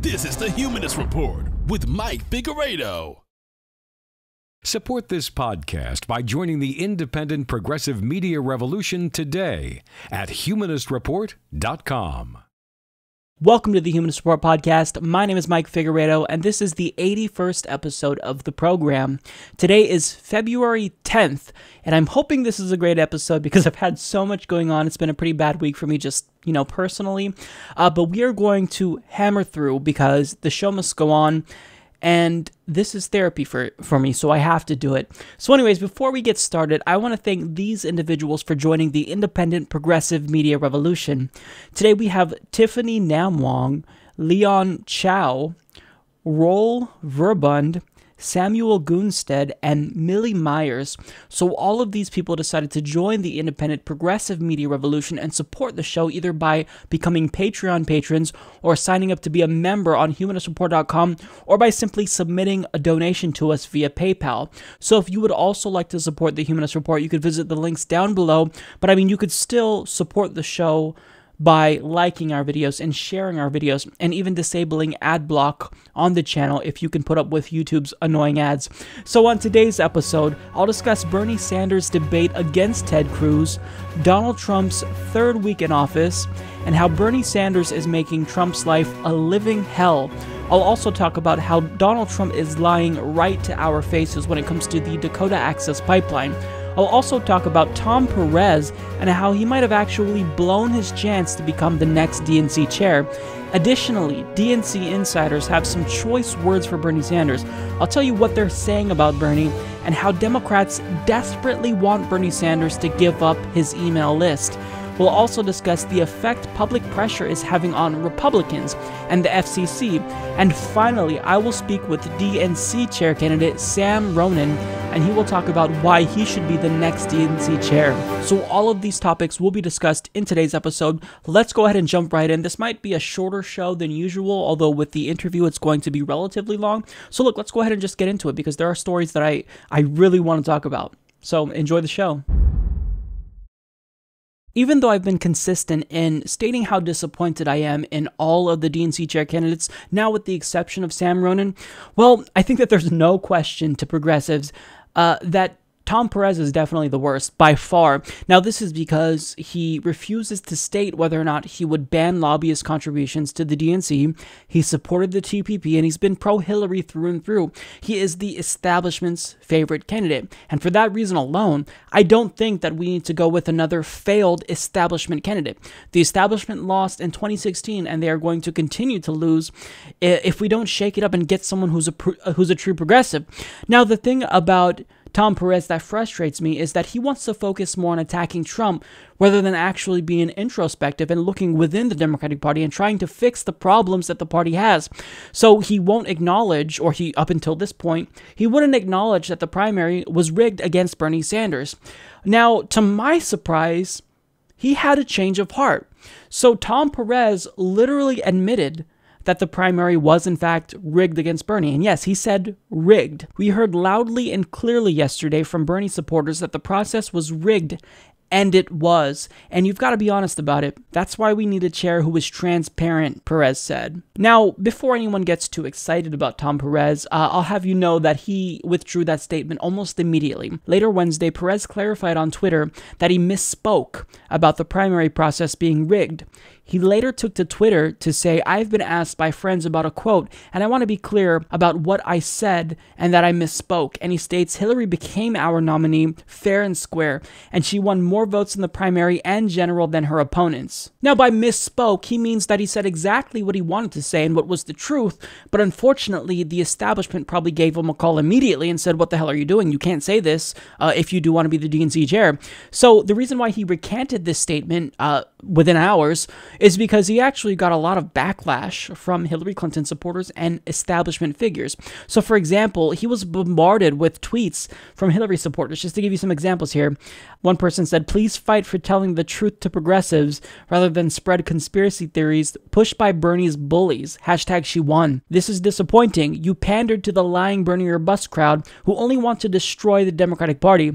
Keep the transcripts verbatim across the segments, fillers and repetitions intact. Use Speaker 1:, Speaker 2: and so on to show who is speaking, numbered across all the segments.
Speaker 1: This is the Humanist Report with Mike Figueredo.
Speaker 2: Support this podcast by joining the independent progressive media revolution today at humanist report dot com.
Speaker 3: Welcome to the Humanist Report Podcast. My name is Mike Figueredo, and this is the eighty-first episode of the program. Today is February tenth, and I'm hoping this is a great episode because I've had so much going on. It's been a pretty bad week for me just, you know, personally. Uh, but we are going to hammer through because the show must go on. And this is therapy for, for me, so I have to do it. So anyways, before we get started, I want to thank these individuals for joining the independent progressive media revolution. Today we have Tiffany Namwong, Leon Chow, Roel Verbund, Samuel Gunstead, and Millie Myers. So all of these people decided to join the independent progressive media revolution and support the show either by becoming Patreon patrons or signing up to be a member on humanist report dot com or by simply submitting a donation to us via PayPal. So if you would also like to support the Humanist Report, you could visit the links down below. But I mean, you could still support the show by liking our videos and sharing our videos and even disabling ad block on the channel if you can put up with YouTube's annoying ads. So on today's episode, I'll discuss Bernie Sanders' debate against Ted Cruz, Donald Trump's third week in office, and how Bernie Sanders is making Trump's life a living hell. I'll also talk about how Donald Trump is lying right to our faces when it comes to the Dakota Access Pipeline. I'll also talk about Tom Perez and how he might have actually blown his chance to become the next D N C chair. Additionally, D N C insiders have some choice words for Bernie Sanders. I'll tell you what they're saying about Bernie and how Democrats desperately want Bernie Sanders to give up his email list. We'll also discuss the effect public pressure is having on Republicans and the F C C. And finally, I will speak with D N C Chair candidate Sam Ronan, and he will talk about why he should be the next D N C chair. So all of these topics will be discussed in today's episode. Let's go ahead and jump right in. This might be a shorter show than usual, although with the interview it's going to be relatively long. So look, let's go ahead and just get into it because there are stories that I, I really want to talk about. So enjoy the show. Even though I've been consistent in stating how disappointed I am in all of the D N C chair candidates, now with the exception of Sam Ronan, well, I think that there's no question to progressives uh, that Tom Perez is definitely the worst, by far. Now, this is because he refuses to state whether or not he would ban lobbyist contributions to the D N C. He supported the T P P, and he's been pro-Hillary through and through. He is the establishment's favorite candidate. And for that reason alone, I don't think that we need to go with another failed establishment candidate. The establishment lost in twenty sixteen, and they are going to continue to lose if we don't shake it up and get someone who's a, who's a true progressive. Now, the thing about Tom Perez that frustrates me is that he wants to focus more on attacking Trump rather than actually being introspective and looking within the Democratic Party and trying to fix the problems that the party has. So he won't acknowledge, or he, up until this point, he wouldn't acknowledge that the primary was rigged against Bernie Sanders. Now, to my surprise, he had a change of heart. So Tom Perez literally admitted that the primary was in fact rigged against Bernie. And yes, he said rigged. We heard loudly and clearly yesterday from Bernie supporters that the process was rigged, and it was. And you've got to be honest about it. That's why we need a chair who is transparent, Perez said. Now, before anyone gets too excited about Tom Perez, uh, I'll have you know that he withdrew that statement almost immediately. Later Wednesday, Perez clarified on Twitter that he misspoke about the primary process being rigged. He later took to Twitter to say, "I've been asked by friends about a quote, and I want to be clear about what I said and that I misspoke." And he states, "Hillary became our nominee fair and square, and she won more votes in the primary and general than her opponents." Now, by misspoke, he means that he said exactly what he wanted to say and what was the truth, but unfortunately, the establishment probably gave him a call immediately and said, "What the hell are you doing? You can't say this uh, if you do want to be the D N C chair." So the reason why he recanted this statement uh, within hours is because he actually got a lot of backlash from Hillary Clinton supporters and establishment figures. So, for example, he was bombarded with tweets from Hillary supporters. Just to give you some examples here, one person said, "Please fight for telling the truth to progressives rather than spread conspiracy theories pushed by Bernie's bullies. Hashtag she won. This is disappointing. You pandered to the lying Bernie or bust crowd who only want to destroy the Democratic Party.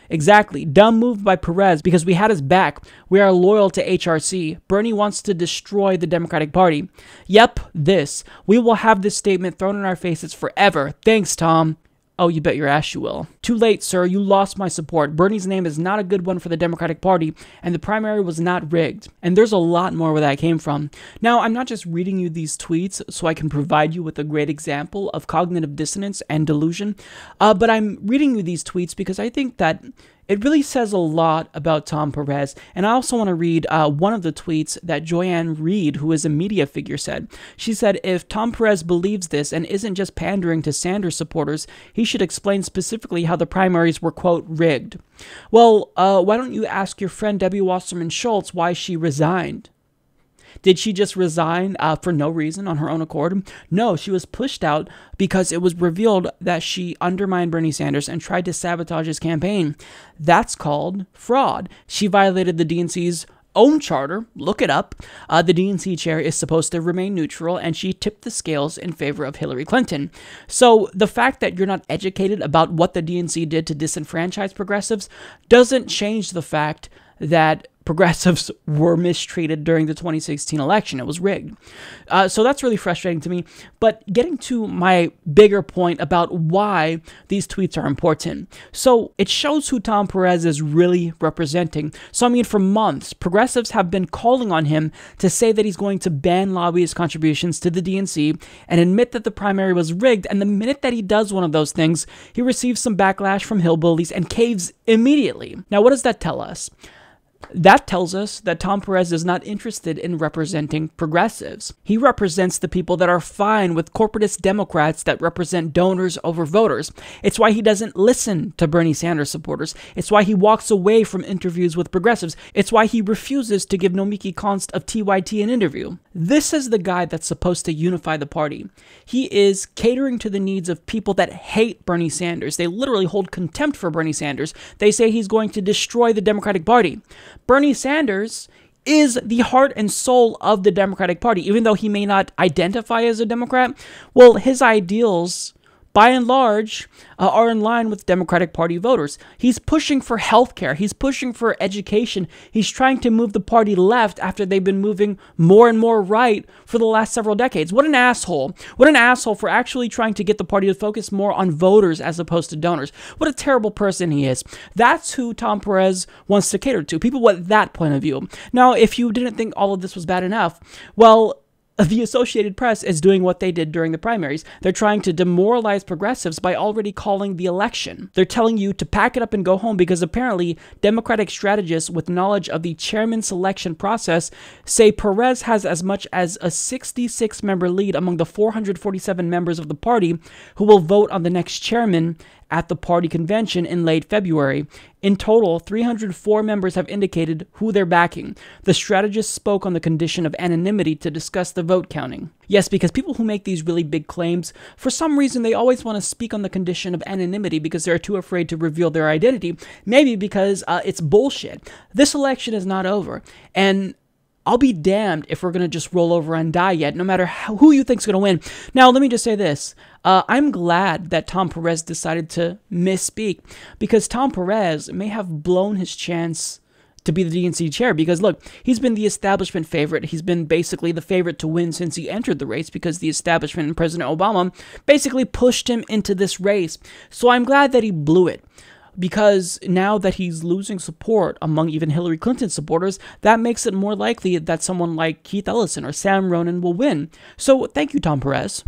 Speaker 3: Exactly. Dumb move by Perez because we had his back. We are loyal to H R C. Bernie wants to destroy the Democratic Party. Yep, this. We will have this statement thrown in our faces forever. Thanks, Tom. Oh, you bet your ass you will. Too late, sir. You lost my support. Bernie's name is not a good one for the Democratic Party, and the primary was not rigged. And there's a lot more where that came from. Now, I'm not just reading you these tweets so I can provide you with a great example of cognitive dissonance and delusion, uh, but I'm reading you these tweets because I think that it really says a lot about Tom Perez. And I also want to read uh, one of the tweets that Joyanne Reed, who is a media figure, said. She said, if Tom Perez believes this and isn't just pandering to Sanders supporters, he should explain specifically how the primaries were, quote, rigged. Well, uh, why don't you ask your friend Debbie Wasserman Schultz why she resigned? Did she just resign uh, for no reason on her own accord? No, she was pushed out because it was revealed that she undermined Bernie Sanders and tried to sabotage his campaign. That's called fraud. She violated the D N C's own charter. Look it up. Uh, the D N C chair is supposed to remain neutral, and she tipped the scales in favor of Hillary Clinton. So the fact that you're not educated about what the D N C did to disenfranchise progressives doesn't change the fact that progressives were mistreated during the twenty sixteen election. It was rigged. Uh, so that's really frustrating to me. But getting to my bigger point about why these tweets are important. So it shows who Tom Perez is really representing. So, I mean, for months, progressives have been calling on him to say that he's going to ban lobbyist contributions to the D N C and admit that the primary was rigged. And the minute that he does one of those things, he receives some backlash from hillbillies and caves immediately. Now, what does that tell us? That tells us that Tom Perez is not interested in representing progressives. He represents the people that are fine with corporatist Democrats that represent donors over voters. It's why he doesn't listen to Bernie Sanders supporters. It's why he walks away from interviews with progressives. It's why he refuses to give Nomiki Konst of T Y T an interview. This is the guy that's supposed to unify the party. He is catering to the needs of people that hate Bernie Sanders. They literally hold contempt for Bernie Sanders. They say he's going to destroy the Democratic Party. Bernie Sanders is the heart and soul of the Democratic Party. Even though he may not identify as a Democrat, well, his ideals, by and large, uh, are in line with Democratic Party voters. He's pushing for healthcare. He's pushing for education. He's trying to move the party left after they've been moving more and more right for the last several decades. What an asshole. What an asshole for actually trying to get the party to focus more on voters as opposed to donors. What a terrible person he is. That's who Tom Perez wants to cater to, people with that point of view. Now, if you didn't think all of this was bad enough, well, the Associated Press is doing what they did during the primaries. They're trying to demoralize progressives by already calling the election. They're telling you to pack it up and go home because apparently Democratic strategists with knowledge of the chairman selection process say Perez has as much as a sixty-six member lead among the four hundred forty-seven members of the party who will vote on the next chairman at the party convention in late February. In total, three hundred four members have indicated who they're backing. The strategists spoke on the condition of anonymity to discuss the vote counting. Yes, because people who make these really big claims, for some reason they always want to speak on the condition of anonymity because they're too afraid to reveal their identity. Maybe because uh, it's bullshit. This election is not over. And I'll be damned if we're going to just roll over and die yet, no matter how, who you think's going to win. Now, let me just say this. Uh, I'm glad that Tom Perez decided to misspeak because Tom Perez may have blown his chance to be the D N C chair because, look, he's been the establishment favorite. He's been basically the favorite to win since he entered the race because the establishment and President Obama basically pushed him into this race. So I'm glad that he blew it. Because now that he's losing support among even Hillary Clinton supporters, that makes it more likely that someone like Keith Ellison or Sam Ronan will win. So thank you, Tom Perez.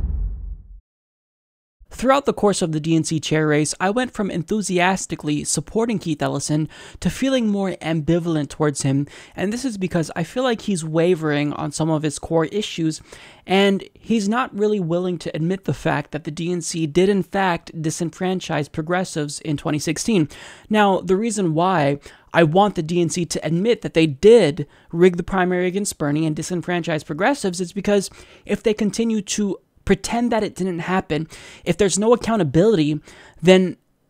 Speaker 3: Throughout the course of the D N C chair race, I went from enthusiastically supporting Keith Ellison to feeling more ambivalent towards him, and this is because I feel like he's wavering on some of his core issues, and he's not really willing to admit the fact that the D N C did in fact disenfranchise progressives in twenty sixteen. Now, the reason why I want the D N C to admit that they did rig the primary against Bernie and disenfranchise progressives is because if they continue to pretend that it didn't happen, if there's no accountability, then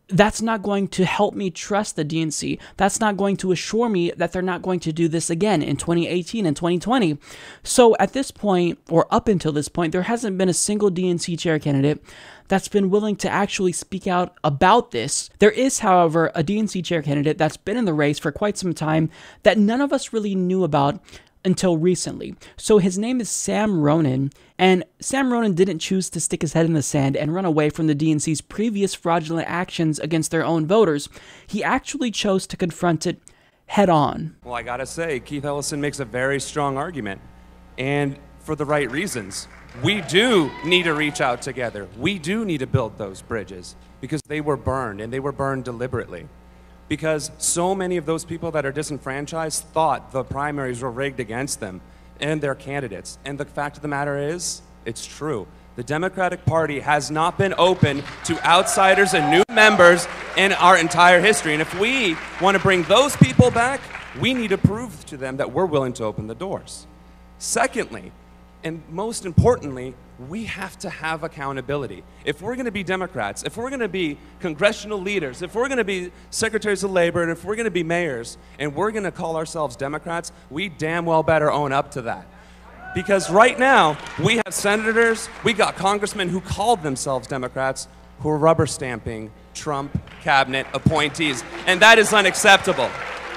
Speaker 3: that's not going to help me trust the D N C. That's not going to assure me that they're not going to do this again in twenty eighteen and twenty twenty. So at this point, or up until this point, there hasn't been a single D N C chair candidate that's been willing to actually speak out about this. There is, however, a D N C chair candidate that's been in the race for quite some time that none of us really knew about until recently. So his name is Sam Ronan, and Sam Ronan didn't choose to stick his head in the sand and run away from the D N C's previous fraudulent actions against their own voters. He actually chose to confront it head on.
Speaker 4: Well, I gotta say, Keith Ellison makes a very strong argument, and for the right reasons. We do need to reach out together. We do need to build those bridges because they were burned, and they were burned deliberately. Because so many of those people that are disenfranchised thought the primaries were rigged against them and their candidates. And the fact of the matter is, it's true. The Democratic Party has not been open to outsiders and new members in our entire history. And if we want to bring those people back, we need to prove to them that we're willing to open the doors. Secondly, and most importantly, we have to have accountability. If we're going to be Democrats, if we're going to be congressional leaders, if we're going to be secretaries of labor, and if we're going to be mayors, and we're going to call ourselves Democrats, we damn well better own up to that. Because right now, we have senators, we got congressmen who called themselves Democrats who are rubber stamping Trump cabinet appointees, and that is unacceptable.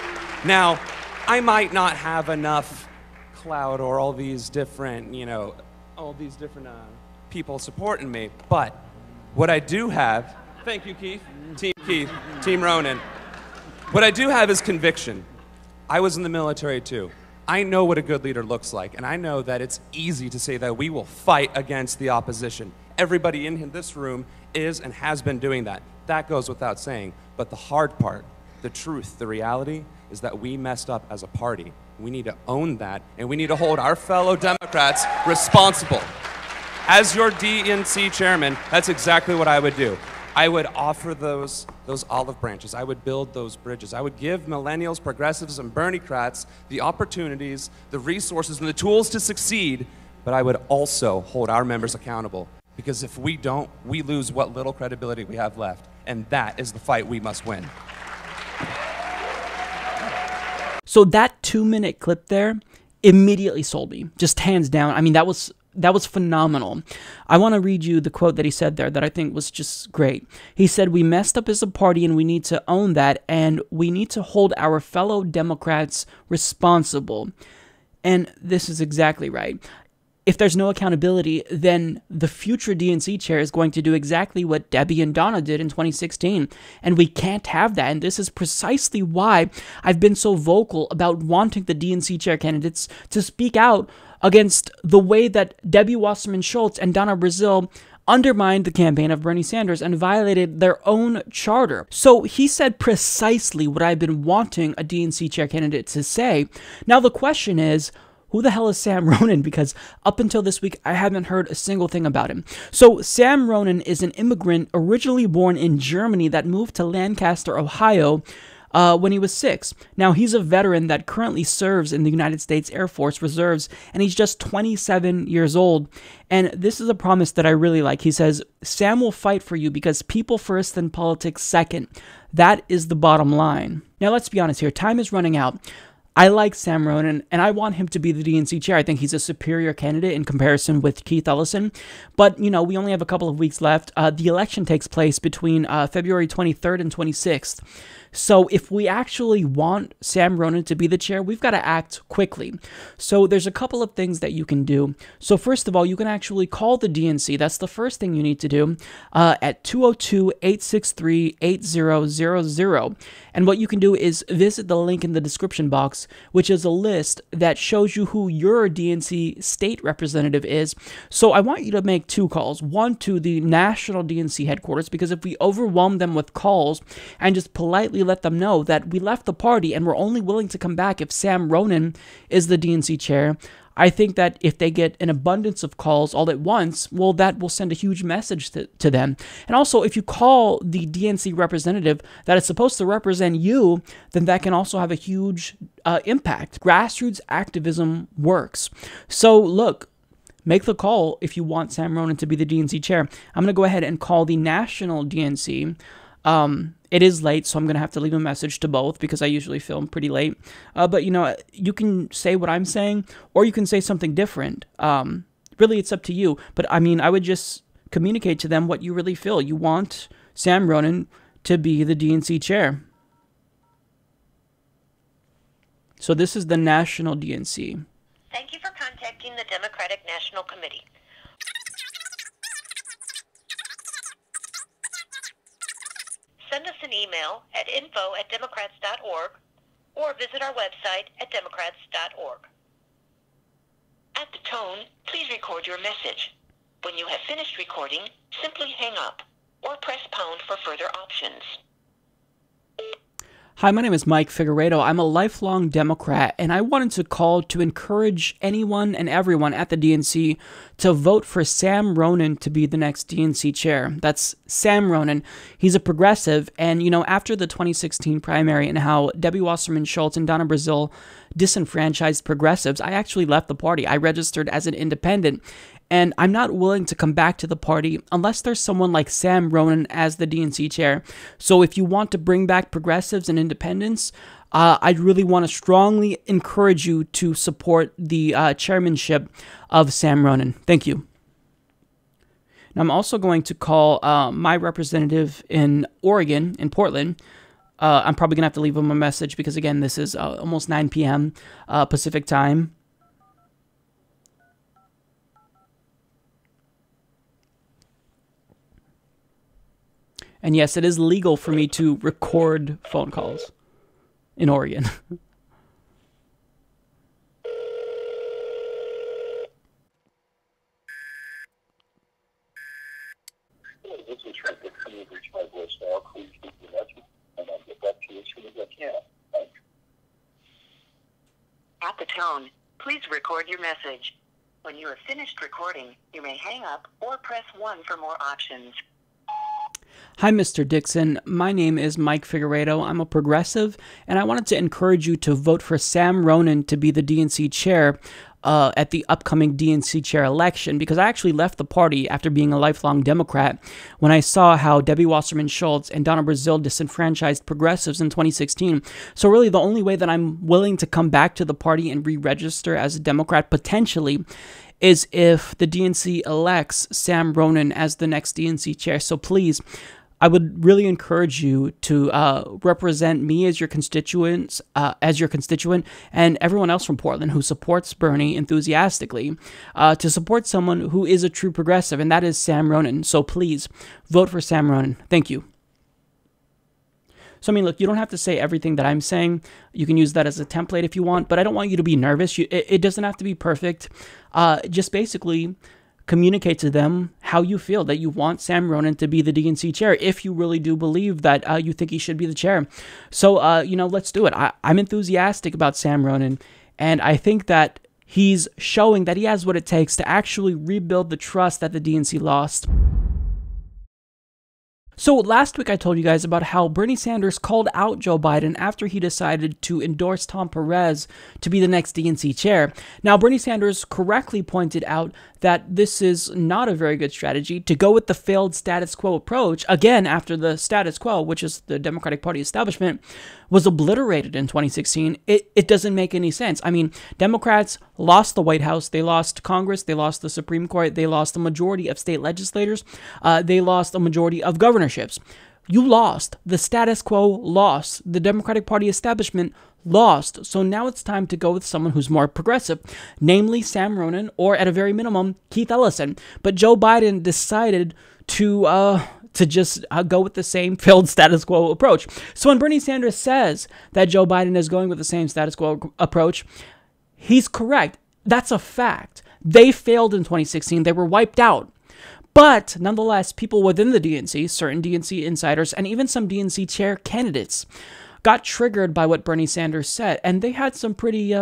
Speaker 4: Now, I might not have enough clout or all these different, you know, all these different uh, people supporting me, but what I do have, thank you, Keith, Team Keith, Team Ronan, what I do have is conviction. I was in the military too. I know what a good leader looks like, and I know that it's easy to say that we will fight against the opposition. Everybody in this room is and has been doing that. That goes without saying, but the hard part, the truth, the reality is that we messed up as a party. We need to own that, and we need to hold our fellow Democrats responsible. As your D N C chairman, that's exactly what I would do. I would offer those, those olive branches. I would build those bridges. I would give millennials, progressives, and Bernie-crats the opportunities, the resources, and the tools to succeed, but I would also hold our members accountable. Because if we don't, we lose what little credibility we have left, and that is the fight we must win.
Speaker 3: So that two-minute clip there immediately sold me, just hands down. I mean, that was that was phenomenal. I want to read you the quote that he said there that I think was just great. He said, "We messed up as a party and we need to own that, and we need to hold our fellow Democrats responsible." And this is exactly right. If there's no accountability, then the future D N C chair is going to do exactly what Debbie and Donna did in twenty sixteen. And we can't have that. And this is precisely why I've been so vocal about wanting the D N C chair candidates to speak out against the way that Debbie Wasserman Schultz and Donna Brazile undermined the campaign of Bernie Sanders and violated their own charter. So he said precisely what I've been wanting a D N C chair candidate to say. Now the question is, who the hell is Sam Ronan? Because up until this week, I haven't heard a single thing about him. So Sam Ronan is an immigrant originally born in Germany that moved to Lancaster, Ohio, uh, when he was six. Now, he's a veteran that currently serves in the United States Air Force Reserves, and he's just twenty-seven years old. And this is a promise that I really like. He says, "Sam will fight for you because people first and politics second. That is the bottom line." Now, let's be honest here. Time is running out. I like Sam Ronan, and I want him to be the D N C chair. I think he's a superior candidate in comparison with Keith Ellison. But, you know, we only have a couple of weeks left. Uh, the election takes place between uh, February twenty-third and twenty-sixth. So if we actually want Sam Ronan to be the chair, we've got to act quickly. So there's a couple of things that you can do. So first of all, you can actually call the D N C. That's the first thing you need to do uh, at two oh two, eight six three, eight zero zero zero. And what you can do is visit the link in the description box, which is a list that shows you who your D N C state representative is. So I want you to make two calls. One to the national D N C headquarters, because if we overwhelm them with calls and just politely let them know that we left the party and we're only willing to come back if Sam Ronan is the D N C chair, I think that if they get an abundance of calls all at once, well, that will send a huge message to, to them. And also, if you call the D N C representative that is supposed to represent you, then that can also have a huge uh, impact. Grassroots activism works. So look, make the call if you want Sam Ronan to be the D N C chair. I'm going to go ahead and call the national D N C. Um, it is late, so I'm going to have to leave a message to both because I usually film pretty late. Uh, but, you know, you can say what I'm saying, or you can say something different. Um, really, it's up to you. But, I mean, I would just communicate to them what you really feel. You want Sam Ronan to be the D N C chair. So this is the National D N C.
Speaker 5: Thank you for contacting the Democratic National Committee. Send us an email at info at democrats dot org or visit our website at democrats dot org. At the tone, please record your message. When you have finished recording, simply hang up or press pound for further options.
Speaker 3: Hi, my name is Mike Figueredo. I'm a lifelong Democrat, and I wanted to call to encourage anyone and everyone at the D N C to vote for Sam Ronan to be the next D N C chair. That's Sam Ronan. He's a progressive, and, you know, after the twenty sixteen primary and how Debbie Wasserman Schultz and Donna Brazile disenfranchised progressives, I actually left the party. I registered as an independent, and I'm not willing to come back to the party unless there's someone like Sam Ronan as the D N C chair. So if you want to bring back progressives and independents, uh, I'd really want to strongly encourage you to support the uh, chairmanship of Sam Ronan. Thank you. Now, I'm also going to call uh, my representative in Oregon, in Portland. Uh, I'm probably going to have to leave him a message because, again, this is uh, almost nine p m Uh, Pacific time. And yes, it is legal for me to record phone calls in Oregon.
Speaker 6: This is Trent Dixon. You've reached my voicemail. Please leave your message, and I'll get back to you as soon as I can. Thanks.
Speaker 5: At the tone, please record your message. When you have finished recording, you may hang up or press one for more options.
Speaker 3: Hi, Mister Dixon. My name is Mike Figueredo. I'm a progressive, and I wanted to encourage you to vote for Sam Ronan to be the D N C chair uh, at the upcoming D N C chair election, because I actually left the party after being a lifelong Democrat when I saw how Debbie Wasserman Schultz and Donna Brazile disenfranchised progressives in twenty sixteen. So really, the only way that I'm willing to come back to the party and re-register as a Democrat potentially is if the D N C elects Sam Ronan as the next D N C chair. So please, I would really encourage you to uh, represent me as your constituents, uh, as your constituent, and everyone else from Portland who supports Bernie enthusiastically, uh, to support someone who is a true progressive, and that is Sam Ronan. So please, vote for Sam Ronan. Thank you. So, I mean, look, you don't have to say everything that I'm saying. You can use that as a template if you want, but I don't want you to be nervous. You, it, it doesn't have to be perfect. Uh, just basically communicate to them how you feel, that you want Sam Ronan to be the D N C chair, if you really do believe that uh, you think he should be the chair. So, uh, you know, let's do it. I, I'm enthusiastic about Sam Ronan, and I think that he's showing that he has what it takes to actually rebuild the trust that the D N C lost. So last week I told you guys about how Bernie Sanders called out Joe Biden after he decided to endorse Tom Perez to be the next D N C chair. Now, Bernie Sanders correctly pointed out that this is not a very good strategy to go with the failed status quo approach, again, after the status quo, which is the Democratic Party establishment, was obliterated in twenty sixteen. It, it doesn't make any sense. I mean, Democrats lost the White House, they lost Congress, they lost the Supreme Court, they lost the majority of state legislators, uh, they lost a majority of governorships. You lost. The status quo lost. The Democratic Party establishment lost. So now it's time to go with someone who's more progressive, namely Sam Ronan, or at a very minimum, Keith Ellison. But Joe Biden decided to uh, to just uh, go with the same failed status quo approach. So when Bernie Sanders says that Joe Biden is going with the same status quo approach, he's correct. That's a fact. They failed in twenty sixteen. They were wiped out. But nonetheless, people within the D N C, certain D N C insiders, and even some D N C chair candidates got triggered by what Bernie Sanders said, and they had some pretty uh,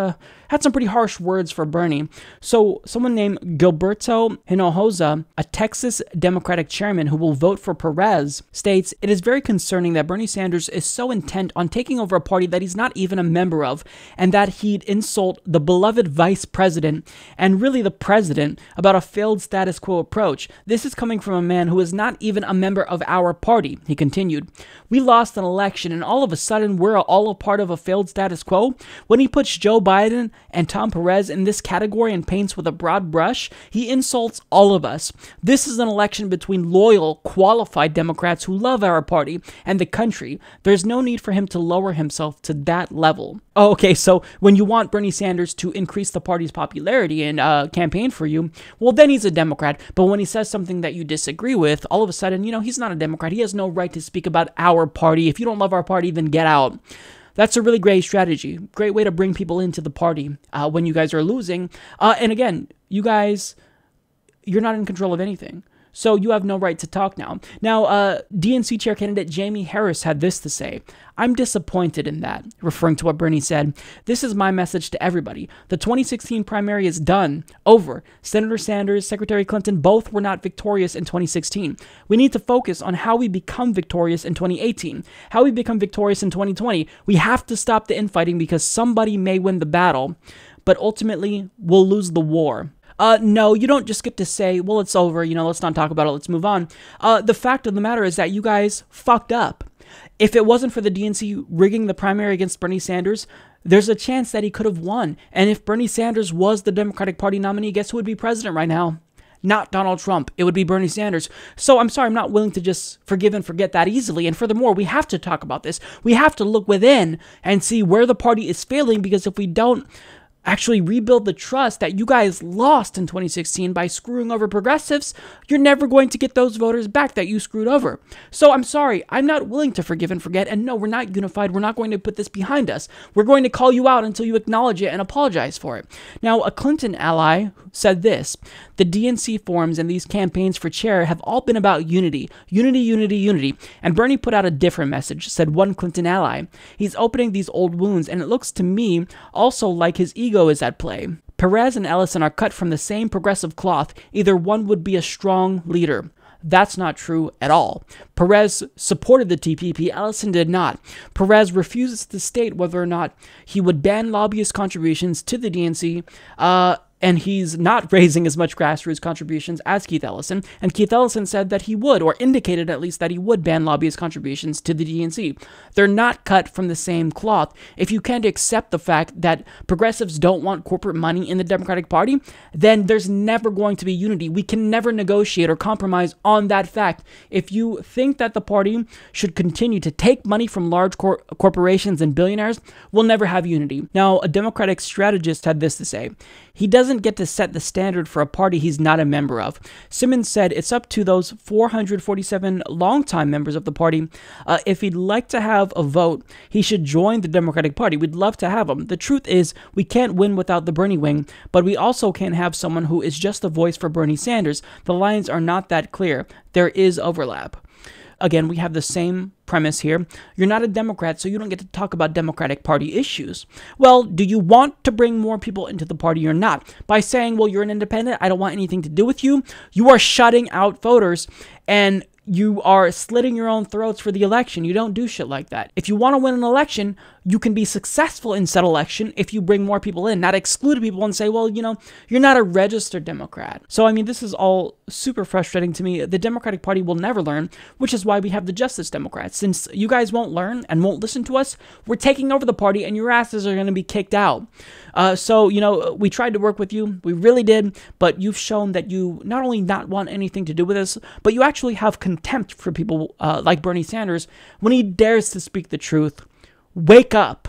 Speaker 3: had some pretty harsh words for Bernie. So someone named Gilberto Hinojosa, a Texas Democratic chairman who will vote for Perez, states, "It is very concerning that Bernie Sanders is so intent on taking over a party that he's not even a member of, and that he'd insult the beloved vice president and really the president about a failed status quo approach. This is coming from a man who is not even a member of our party," he continued. "We lost an election and all of a sudden we're all a part of a failed status quo? When he puts Joe Biden and Tom Perez in this category and paints with a broad brush, he insults all of us. This is an election between loyal, qualified Democrats who love our party and the country. There's no need for him to lower himself to that level." Oh, okay, so when you want Bernie Sanders to increase the party's popularity and uh, campaign for you, well, then he's a Democrat. But when he says something that you disagree with, all of a sudden, you know, he's not a Democrat. He has no right to speak about our party. If you don't love our party, then get out. That's a really great strategy. Great way to bring people into the party uh, when you guys are losing. Uh, and again, you guys, you're not in control of anything. So you have no right to talk now. Now, uh, D N C Chair candidate Jamie Harris had this to say: "I'm disappointed in that," referring to what Bernie said. "This is my message to everybody. The twenty sixteen primary is done. Over. Senator Sanders, Secretary Clinton, both were not victorious in twenty sixteen. We need to focus on how we become victorious in twenty eighteen, how we become victorious in twenty twenty. We have to stop the infighting because somebody may win the battle, but ultimately we'll lose the war." Uh, no, you don't just get to say, well, it's over, you know, let's not talk about it, let's move on. Uh, the fact of the matter is that you guys fucked up. If it wasn't for the D N C rigging the primary against Bernie Sanders, there's a chance that he could have won. And if Bernie Sanders was the Democratic Party nominee, guess who would be president right now? Not Donald Trump. It would be Bernie Sanders. So I'm sorry, I'm not willing to just forgive and forget that easily. And furthermore, we have to talk about this. We have to look within and see where the party is failing, because if we don't actually rebuild the trust that you guys lost in twenty sixteen by screwing over progressives, you're never going to get those voters back that you screwed over. So I'm sorry, I'm not willing to forgive and forget, and no, we're not unified. We're not going to put this behind us. We're going to call you out until you acknowledge it and apologize for it. Now, a Clinton ally said this: "The D N C forums and these campaigns for chair have all been about unity, unity, unity, unity. And Bernie put out a different message," said one Clinton ally. "He's opening these old wounds, and it looks to me also like his ego is at play. Perez and Ellison are cut from the same progressive cloth. Either one would be a strong leader." That's not true at all. Perez supported the T P P, Ellison did not. Perez refuses to state whether or not he would ban lobbyist contributions to the D N C, uh, and he's not raising as much grassroots contributions as Keith Ellison, and Keith Ellison said that he would, or indicated at least that he would ban lobbyist contributions to the D N C. They're not cut from the same cloth. If you can't accept the fact that progressives don't want corporate money in the Democratic Party, then there's never going to be unity. We can never negotiate or compromise on that fact. If you think that the party should continue to take money from large cor- corporations and billionaires, we'll never have unity. Now, a Democratic strategist had this to say: "He doesn't get to set the standard for a party he's not a member of." Simmons said it's up to those four hundred forty-seven longtime members of the party. Uh, if he'd like to have a vote, he should join the Democratic Party. We'd love to have him. The truth is, we can't win without the Bernie wing, but we also can't have someone who is just a voice for Bernie Sanders. The lines are not that clear. There is overlap. Again, we have the same premise here. You're not a Democrat, so you don't get to talk about Democratic Party issues. Well, do you want to bring more people into the party or not? By saying, well, you're an independent, I don't want anything to do with you, you are shutting out voters, and you are slitting your own throats for the election. You don't do shit like that. If you want to win an election, you can be successful in said election if you bring more people in, not exclude people and say, well, you know, you're not a registered Democrat. So, I mean, this is all super frustrating to me. The Democratic Party will never learn, which is why we have the Justice Democrats. Since you guys won't learn and won't listen to us, we're taking over the party and your asses are going to be kicked out. Uh, so, you know, we tried to work with you. We really did. But you've shown that you not only not want anything to do with us, but you actually have contempt for people uh, like Bernie Sanders when he dares to speak the truth. Wake up.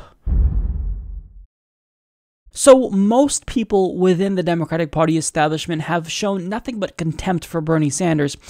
Speaker 3: So most people within the Democratic Party establishment have shown nothing but contempt for Bernie Sanders.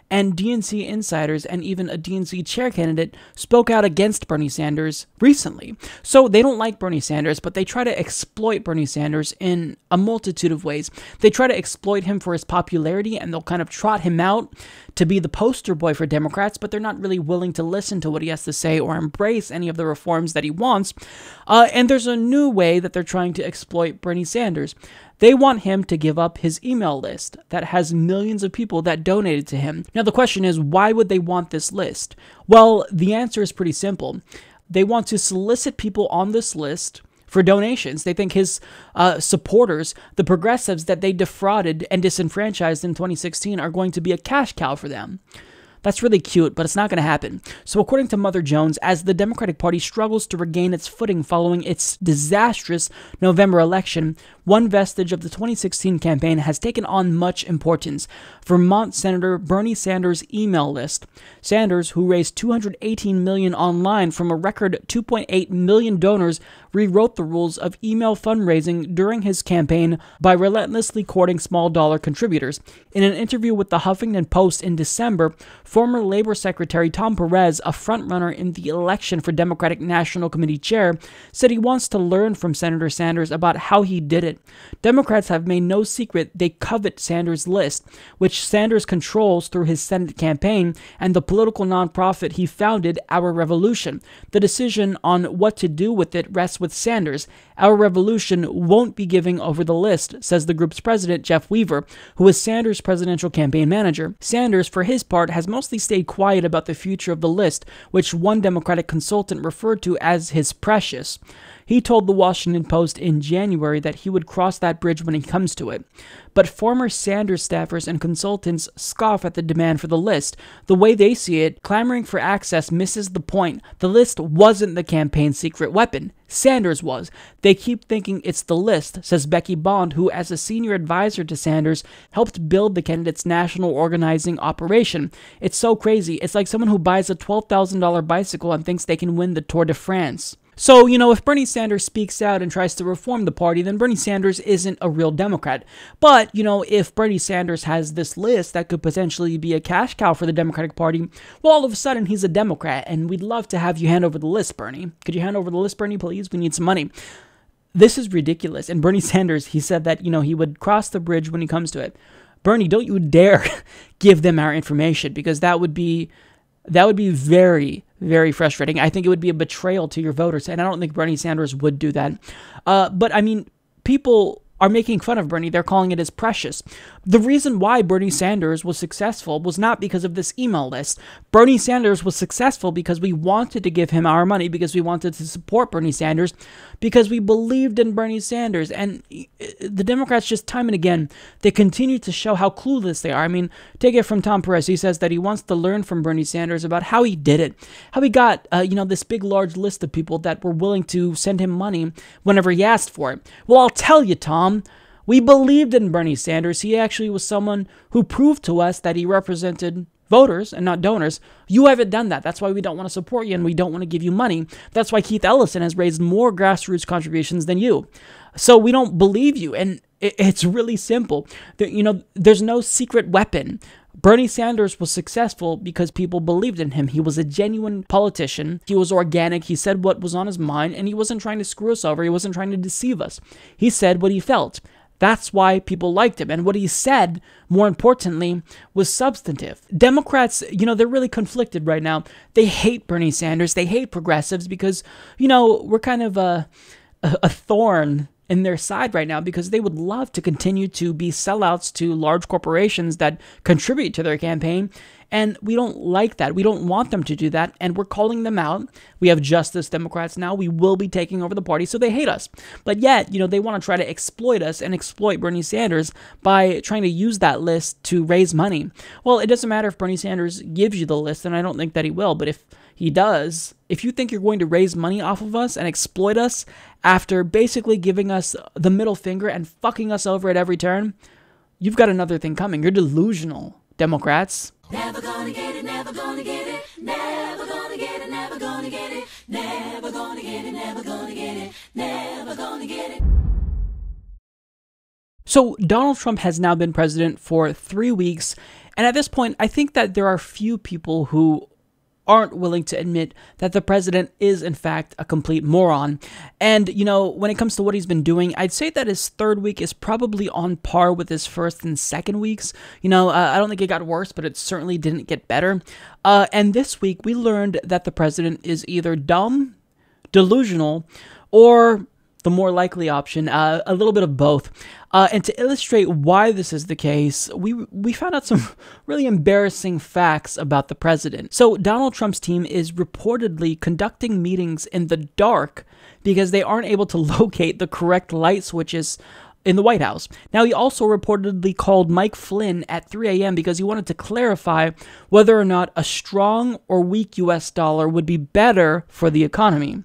Speaker 3: And D N C insiders and even a D N C chair candidate spoke out against Bernie Sanders recently. So they don't like Bernie Sanders, but they try to exploit Bernie Sanders in a multitude of ways. They try to exploit him for his popularity, and they'll kind of trot him out to be the poster boy for Democrats, but they're not really willing to listen to what he has to say or embrace any of the reforms that he wants. Uh, and there's a new way that they're trying to exploit Bernie Sanders. They want him to give up his email list that has millions of people that donated to him. Now, the question is, why would they want this list? Well, the answer is pretty simple. They want to solicit people on this list for donations. They think his uh, supporters, the progressives that they defrauded and disenfranchised in twenty sixteen, are going to be a cash cow for them. That's really cute, but it's not going to happen. So according to Mother Jones, as the Democratic Party struggles to regain its footing following its disastrous November election, one vestige of the twenty sixteen campaign has taken on much importance: Vermont Senator Bernie Sanders' email list. Sanders, who raised two hundred eighteen million dollars online from a record two point eight million donors, rewrote the rules of email fundraising during his campaign by relentlessly courting small-dollar contributors. In an interview with the Huffington Post in December, former Labor Secretary Tom Perez, a frontrunner in the election for Democratic National Committee chair, said he wants to learn from Senator Sanders about how he did it. Democrats have made no secret they covet Sanders' list, which Sanders controls through his Senate campaign and the political nonprofit he founded, Our Revolution. The decision on what to do with it rests with Sanders. Our Revolution won't be giving over the list, says the group's president, Jeff Weaver, who is Sanders' presidential campaign manager. Sanders, for his part, has mostly stayed quiet about the future of the list, which one Democratic consultant referred to as his precious. He told the Washington Post in January that he would cross that bridge when he comes to it. But former Sanders staffers and consultants scoff at the demand for the list. The way they see it, clamoring for access misses the point. The list wasn't the campaign's secret weapon. Sanders was. They keep thinking it's the list, says Becky Bond, who, as a senior advisor to Sanders, helped build the candidate's national organizing operation. It's so crazy. It's like someone who buys a twelve thousand dollars bicycle and thinks they can win the Tour de France. So, you know, if Bernie Sanders speaks out and tries to reform the party, then Bernie Sanders isn't a real Democrat. But, you know, if Bernie Sanders has this list that could potentially be a cash cow for the Democratic Party, well, all of a sudden he's a Democrat, and we'd love to have you hand over the list, Bernie. Could you hand over the list, Bernie, please? We need some money. This is ridiculous. And Bernie Sanders, he said that, you know, he would cross the bridge when he comes to it. Bernie, don't you dare give them our information, because that would be... That would be very, very frustrating. I think it would be a betrayal to your voters, and I don't think Bernie Sanders would do that. Uh, but, I mean, people are making fun of Bernie. They're calling it his precious. The reason why Bernie Sanders was successful was not because of this email list. Bernie Sanders was successful because we wanted to give him our money, because we wanted to support Bernie Sanders, because we believed in Bernie Sanders. And the Democrats, just time and again, they continue to show how clueless they are. I mean, take it from Tom Perez. He says that he wants to learn from Bernie Sanders about how he did it, how he got, uh, you know, this big, large list of people that were willing to send him money whenever he asked for it. Well, I'll tell you, Tom, we believed in Bernie Sanders. He actually was someone who proved to us that he represented voters and not donors. You haven't done that. That's why we don't want to support you and we don't want to give you money. That's why Keith Ellison has raised more grassroots contributions than you. So we don't believe you. And it's really simple. You know, there's no secret weapon. Bernie Sanders was successful because people believed in him. He was a genuine politician. He was organic. He said what was on his mind, and he wasn't trying to screw us over. He wasn't trying to deceive us. He said what he felt. That's why people liked him. And what he said, more importantly, was substantive. Democrats, you know, they're really conflicted right now. They hate Bernie Sanders. They hate progressives because, you know, we're kind of a, a thorn in their side right now, because they would love to continue to be sellouts to large corporations that contribute to their campaign. And we don't like that. We don't want them to do that. And we're calling them out. We have Justice Democrats now. We will be taking over the party. So they hate us. But yet, you know, they want to try to exploit us and exploit Bernie Sanders by trying to use that list to raise money. Well, it doesn't matter if Bernie Sanders gives you the list, and I don't think that he will. But if he does, if you think you're going to raise money off of us and exploit us after basically giving us the middle finger and fucking us over at every turn, you've got another thing coming. You're delusional, Democrats.
Speaker 7: Never gonna get it, never gonna get it, never gonna get it, never gonna get it, never gonna get it, never gonna get it, never gonna get it.
Speaker 3: So Donald Trump has now been president for three weeks, And at this point, I think that there are few people who aren't willing to admit that the president is, in fact, a complete moron. And, you know, when it comes to what he's been doing, I'd say that his third week is probably on par with his first and second weeks. You know, uh, I don't think it got worse, but it certainly didn't get better. Uh, and this week, we learned that the president is either dumb, delusional, or the more likely option, uh, a little bit of both. Uh, and to illustrate why this is the case, we we found out some really embarrassing facts about the president. So Donald Trump's team is reportedly conducting meetings in the dark because they aren't able to locate the correct light switches in the White House. Now, he also reportedly called Mike Flynn at three a.m. because he wanted to clarify whether or not a strong or weak U S dollar would be better for the economy.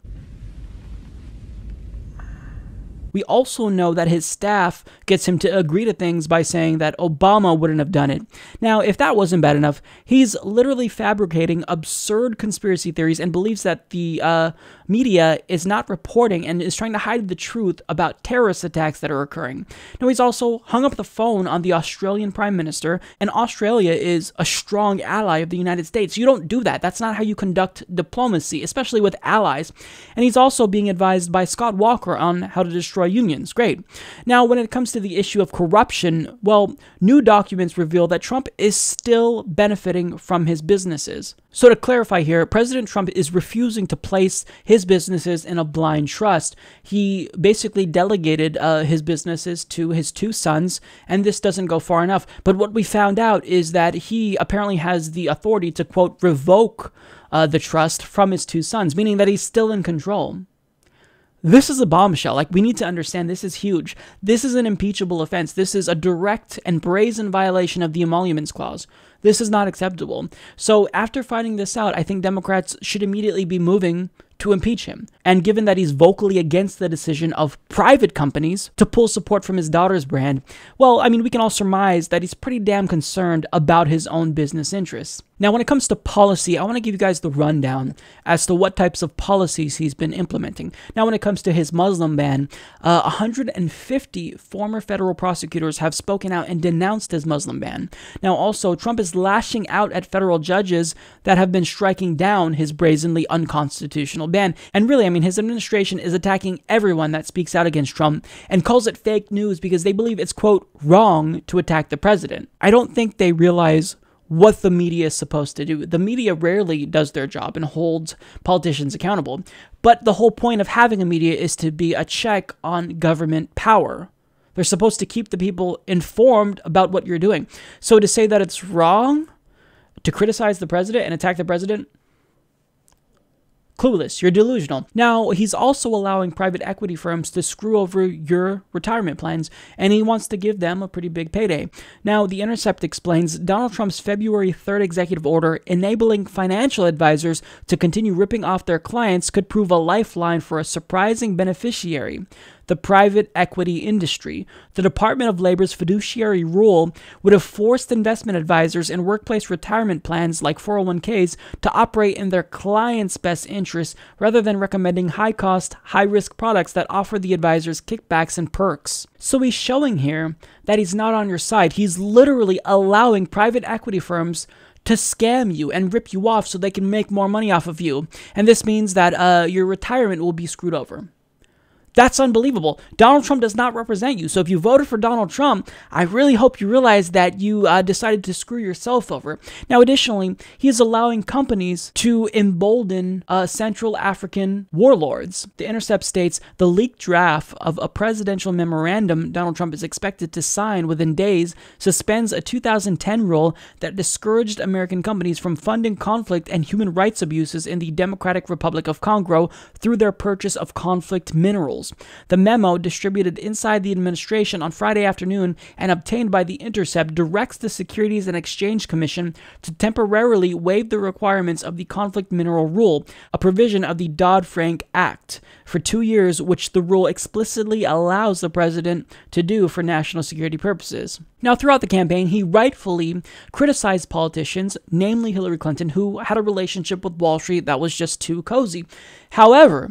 Speaker 3: We also know that his staff gets him to agree to things by saying that Obama wouldn't have done it. Now, if that wasn't bad enough, he's literally fabricating absurd conspiracy theories and believes that the uh, media is not reporting and is trying to hide the truth about terrorist attacks that are occurring. Now, he's also hung up the phone on the Australian Prime Minister, and Australia is a strong ally of the United States. You don't do that. That's not how you conduct diplomacy, especially with allies. And he's also being advised by Scott Walker on how to destroy unions. Great. Now, when it comes to the issue of corruption, well, new documents reveal that Trump is still benefiting from his businesses. So to clarify here, President Trump is refusing to place his businesses in a blind trust. He basically delegated uh, his businesses to his two sons, and this doesn't go far enough. But what we found out is that he apparently has the authority to, quote, revoke uh, the trust from his two sons, meaning that he's still in control. This is a bombshell. Like, we need to understand this is huge. This is an impeachable offense. This is a direct and brazen violation of the Emoluments Clause. This is not acceptable. So after finding this out, I think Democrats should immediately be moving to impeach him. And given that he's vocally against the decision of private companies to pull support from his daughter's brand, well, I mean, we can all surmise that he's pretty damn concerned about his own business interests. Now, when it comes to policy, I want to give you guys the rundown as to what types of policies he's been implementing. Now, when it comes to his Muslim ban, uh, one hundred fifty former federal prosecutors have spoken out and denounced his Muslim ban. Now, also, Trump is lashing out at federal judges that have been striking down his brazenly unconstitutional ban. And really, I mean, his administration is attacking everyone that speaks out against Trump and calls it fake news because they believe it's, quote, wrong to attack the president. I don't think they realize what the media is supposed to do. The media rarely does their job and holds politicians accountable. But the whole point of having a media is to be a check on government power. They're supposed to keep the people informed about what you're doing. So to say that it's wrong to criticize the president and attack the president, clueless, you're delusional. Now, he's also allowing private equity firms to screw over your retirement plans, and he wants to give them a pretty big payday. Now, The Intercept explains Donald Trump's February third executive order enabling financial advisors to continue ripping off their clients could prove a lifeline for a surprising beneficiary: the private equity industry. The Department of Labor's fiduciary rule would have forced investment advisors and workplace retirement plans like four oh one k's to operate in their clients' best interests rather than recommending high-cost, high-risk products that offer the advisors kickbacks and perks. So he's showing here that he's not on your side. He's literally allowing private equity firms to scam you and rip you off so they can make more money off of you. And this means that uh, your retirement will be screwed over. That's unbelievable. Donald Trump does not represent you. So if you voted for Donald Trump, I really hope you realize that you uh, decided to screw yourself over. Now, additionally, he is allowing companies to embolden uh, Central African warlords. The Intercept states the leaked draft of a presidential memorandum Donald Trump is expected to sign within days suspends a two thousand ten rule that discouraged American companies from funding conflict and human rights abuses in the Democratic Republic of Congo through their purchase of conflict minerals. The memo, distributed inside the administration on Friday afternoon and obtained by The Intercept, directs the Securities and Exchange Commission to temporarily waive the requirements of the conflict mineral rule, a provision of the Dodd-Frank Act, for two years, which the rule explicitly allows the president to do for national security purposes. Now, throughout the campaign, he rightfully criticized politicians, namely Hillary Clinton, who had a relationship with Wall Street that was just too cozy. However,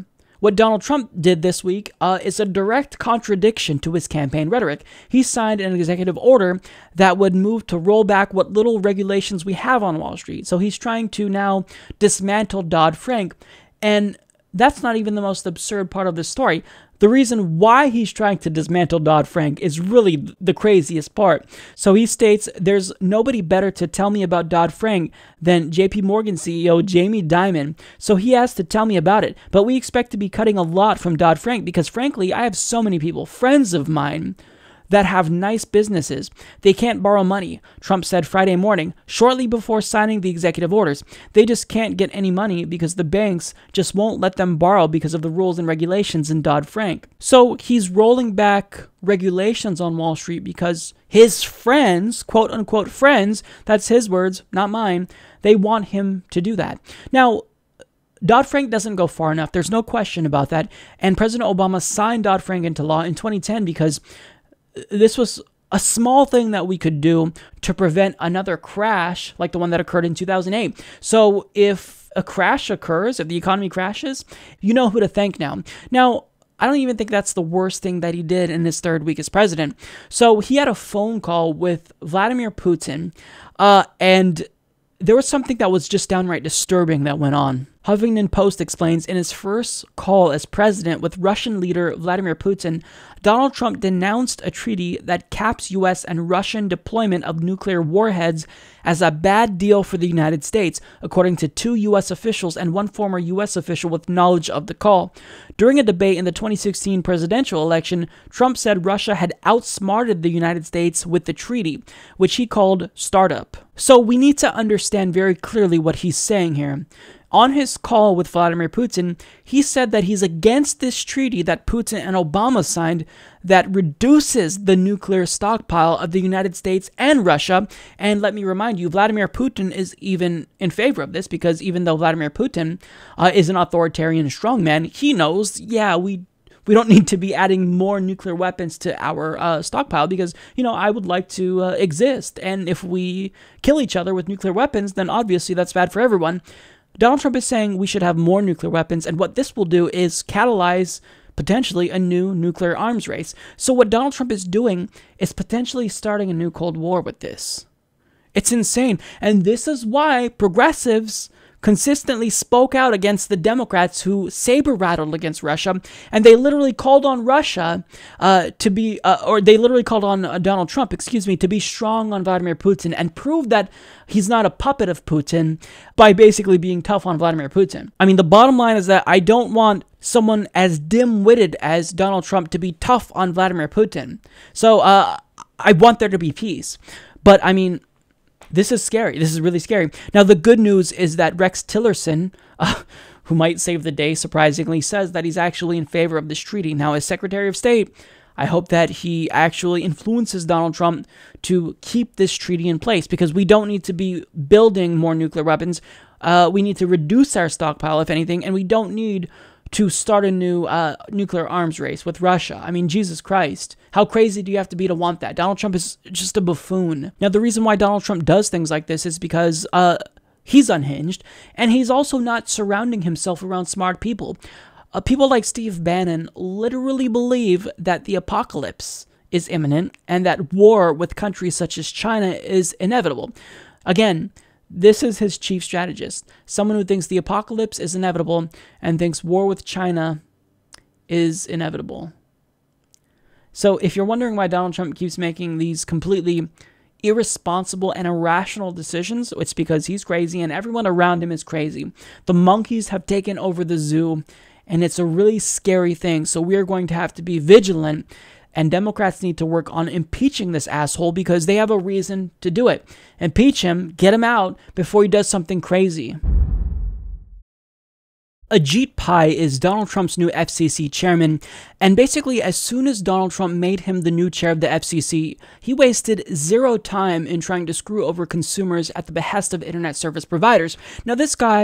Speaker 3: What Donald Trump did this week uh, is a direct contradiction to his campaign rhetoric. He signed an executive order that would move to roll back what little regulations we have on Wall Street. So he's trying to now dismantle Dodd-Frank, and that's not even the most absurd part of the story. The reason why he's trying to dismantle Dodd-Frank is really the craziest part. So he states, there's nobody better to tell me about Dodd-Frank than J P Morgan C E O Jamie Dimon. So he has to tell me about it. But we expect to be cutting a lot from Dodd-Frank because, frankly, I have so many people, friends of mine, that have nice businesses. They can't borrow money, Trump said Friday morning, shortly before signing the executive orders. They just can't get any money because the banks just won't let them borrow because of the rules and regulations in Dodd-Frank. So he's rolling back regulations on Wall Street because his friends, quote unquote friends, that's his words, not mine, they want him to do that. Now, Dodd-Frank doesn't go far enough. There's no question about that. And President Obama signed Dodd-Frank into law in twenty ten because this was a small thing that we could do to prevent another crash like the one that occurred in two thousand eight. So if a crash occurs, if the economy crashes, you know who to thank now. Now, I don't even think that's the worst thing that he did in his third week as president. So he had a phone call with Vladimir Putin, uh, and there was something that was just downright disturbing that went on. Huffington Post explains, in his first call as president with Russian leader Vladimir Putin, Donald Trump denounced a treaty that caps U S and Russian deployment of nuclear warheads as a bad deal for the United States, according to two U S officials and one former U S official with knowledge of the call. During a debate in the twenty sixteen presidential election, Trump said Russia had outsmarted the United States with the treaty, which he called startup. So we need to understand very clearly what he's saying here. On his call with Vladimir Putin, he said that he's against this treaty that Putin and Obama signed that reduces the nuclear stockpile of the United States and Russia. And let me remind you, Vladimir Putin is even in favor of this because even though Vladimir Putin uh, is an authoritarian strongman, he knows, yeah, we we don't need to be adding more nuclear weapons to our uh, stockpile because, you know, I would like to uh, exist. And if we kill each other with nuclear weapons, then obviously that's bad for everyone. Donald Trump is saying we should have more nuclear weapons, and what this will do is catalyze potentially a new nuclear arms race. So what Donald Trump is doing is potentially starting a new Cold War with this. It's insane, and this is why progressives consistently spoke out against the Democrats who saber-rattled against Russia, and they literally called on Russia uh, to be, uh, or they literally called on uh, Donald Trump, excuse me, to be strong on Vladimir Putin and prove that he's not a puppet of Putin by basically being tough on Vladimir Putin. I mean, the bottom line is that I don't want someone as dim-witted as Donald Trump to be tough on Vladimir Putin. So uh, I want there to be peace. But I mean, this is scary. This is really scary. Now, the good news is that Rex Tillerson, uh, who might save the day, surprisingly, says that he's actually in favor of this treaty. Now, as Secretary of State, I hope that he actually influences Donald Trump to keep this treaty in place because we don't need to be building more nuclear weapons. Uh, we need to reduce our stockpile, if anything, and we don't need to start a new uh, nuclear arms race with Russia. I mean, Jesus Christ. How crazy do you have to be to want that? Donald Trump is just a buffoon. Now, the reason why Donald Trump does things like this is because uh, he's unhinged, and he's also not surrounding himself around smart people. Uh, people like Steve Bannon literally believe that the apocalypse is imminent and that war with countries such as China is inevitable. Again, this is his chief strategist, someone who thinks the apocalypse is inevitable and thinks war with China is inevitable. So if you're wondering why Donald Trump keeps making these completely irresponsible and irrational decisions, it's because he's crazy and everyone around him is crazy. The monkeys have taken over the zoo, and it's a really scary thing. So we're going to have to be vigilant, and Democrats need to work on impeaching this asshole because they have a reason to do it. Impeach him, get him out before he does something crazy. Ajit Pai is Donald Trump's new F C C chairman, and basically as soon as Donald Trump made him the new chair of the F C C, he wasted zero time in trying to screw over consumers at the behest of internet service providers. Now, this guy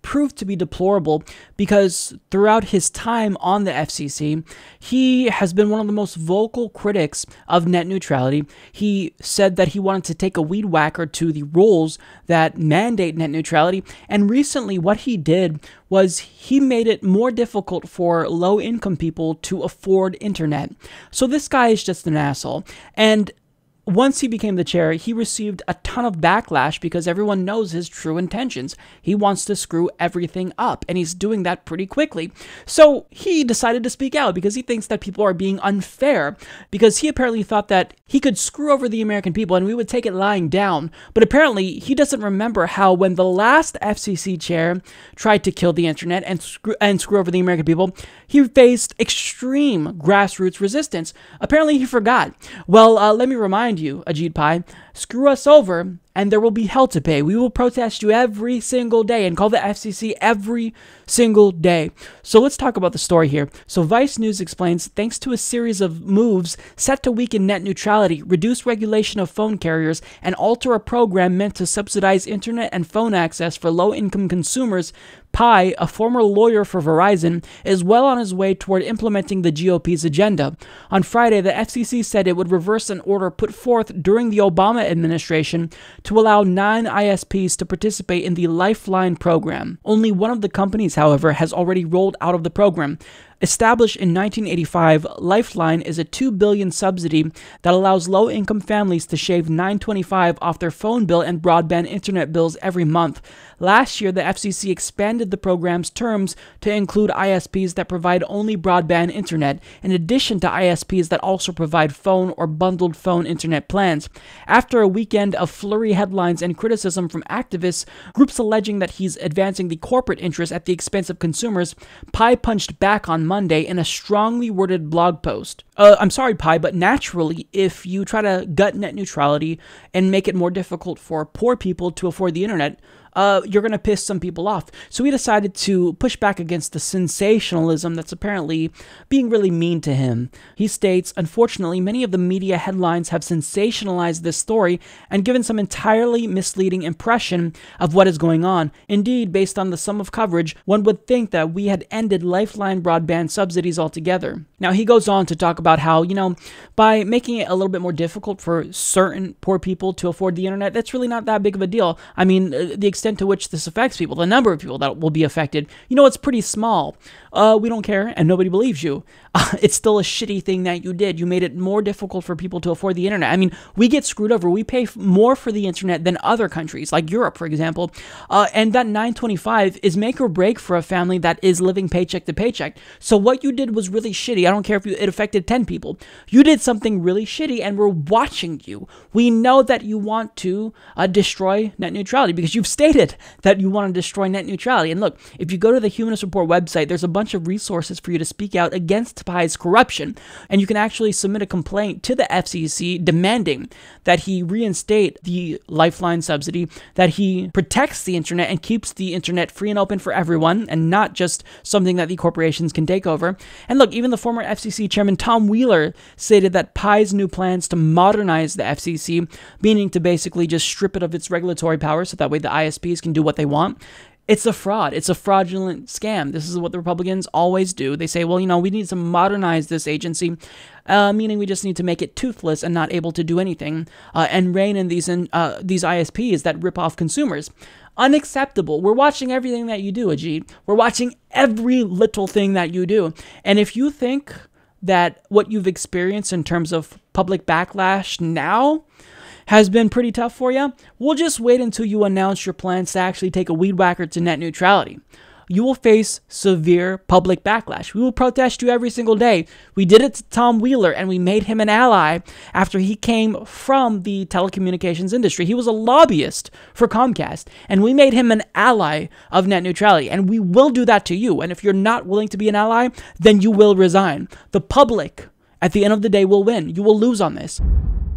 Speaker 3: proved to be deplorable because throughout his time on the F C C, he has been one of the most vocal critics of net neutrality. He said that he wanted to take a weed whacker to the rules that mandate net neutrality, and recently what he did was he made it more difficult for low-income people to afford internet. So this guy is just an asshole. And once he became the chair, he received a ton of backlash because everyone knows his true intentions. He wants to screw everything up, and he's doing that pretty quickly. So he decided to speak out because he thinks that people are being unfair, because he apparently thought that he could screw over the American people and we would take it lying down. But apparently he doesn't remember how when the last F C C chair tried to kill the internet and screw, and screw over the American people, he faced extreme grassroots resistance. Apparently he forgot. Well, uh, let me remind you, Ajit Pai, screw us over and there will be hell to pay. We will protest you every single day and call the F C C every single day. So let's talk about the story here. So Vice News explains, thanks to a series of moves set to weaken net neutrality, reduce regulation of phone carriers, and alter a program meant to subsidize internet and phone access for low-income consumers, Pai, a former lawyer for Verizon, is well on his way toward implementing the G O P's agenda. On Friday, the F C C said it would reverse an order put forth during the Obama administration to allow nine I S Ps to participate in the Lifeline program. Only one of the companies, however, has already rolled out of the program. Established in nineteen eighty-five, Lifeline is a two billion dollars subsidy that allows low-income families to shave nine dollars and twenty-five cents off their phone bill and broadband internet bills every month. Last year, the F C C expanded the program's terms to include I S Ps that provide only broadband internet, in addition to I S Ps that also provide phone or bundled phone internet plans. After a weekend of flurry headlines and criticism from activists, groups alleging that he's advancing the corporate interests at the expense of consumers, Pai punched back on Monday in a strongly worded blog post. Uh, I'm sorry, Pai, but naturally, if you try to gut net neutrality and make it more difficult for poor people to afford the internet, Uh, you're going to piss some people off. So we decided to push back against the sensationalism that's apparently being really mean to him. He states, unfortunately, many of the media headlines have sensationalized this story and given some entirely misleading impression of what is going on. Indeed, based on the sum of coverage, one would think that we had ended Lifeline broadband subsidies altogether. Now, he goes on to talk about how, you know, by making it a little bit more difficult for certain poor people to afford the internet, that's really not that big of a deal. I mean, the extent to which this affects people, the number of people that will be affected, you know, it's pretty small. Uh, we don't care, and nobody believes you. Uh, it's still a shitty thing that you did. You made it more difficult for people to afford the internet. I mean, we get screwed over. We pay f- more for the internet than other countries, like Europe, for example. Uh, and that nine twenty-five is make or break for a family that is living paycheck to paycheck. So what you did was really shitty. I don't care if you, it affected ten people. You did something really shitty, and we're watching you. We know that you want to uh, destroy net neutrality because you've stated that you want to destroy net neutrality. And look, if you go to the Humanist Report website, there's a bunch of resources for you to speak out against Pai's corruption. And you can actually submit a complaint to the F C C demanding that he reinstate the Lifeline subsidy, that he protects the internet and keeps the internet free and open for everyone and not just something that the corporations can take over. And look, even the former F C C chairman Tom Wheeler stated that Pai's new plans to modernize the F C C, meaning to basically just strip it of its regulatory powers so that way the I S Ps can do what they want. It's a fraud. It's a fraudulent scam. This is what the Republicans always do. They say, well, you know, we need to modernize this agency, uh, meaning we just need to make it toothless and not able to do anything, uh, and rein in these in, uh, these I S Ps that rip off consumers. Unacceptable. We're watching everything that you do, Ajit. We're watching every little thing that you do. And if you think that what you've experienced in terms of public backlash now has been pretty tough for you, we'll just wait until you announce your plans to actually take a weed whacker to net neutrality. You will face severe public backlash. We will protest you every single day. We did it to Tom Wheeler, and we made him an ally after he came from the telecommunications industry. He was a lobbyist for Comcast, and we made him an ally of net neutrality, and we will do that to you. And if you're not willing to be an ally, then you will resign. The public, at the end of the day, will win. You will lose on this.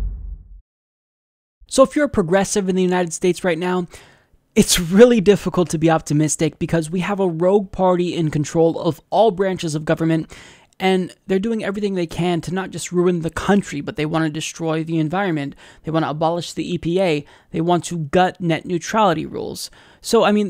Speaker 3: So if you're a progressive in the United States right now, it's really difficult to be optimistic because we have a rogue party in control of all branches of government, and they're doing everything they can to not just ruin the country, but they want to destroy the environment. They want to abolish the E P A. They want to gut net neutrality rules. So, I mean,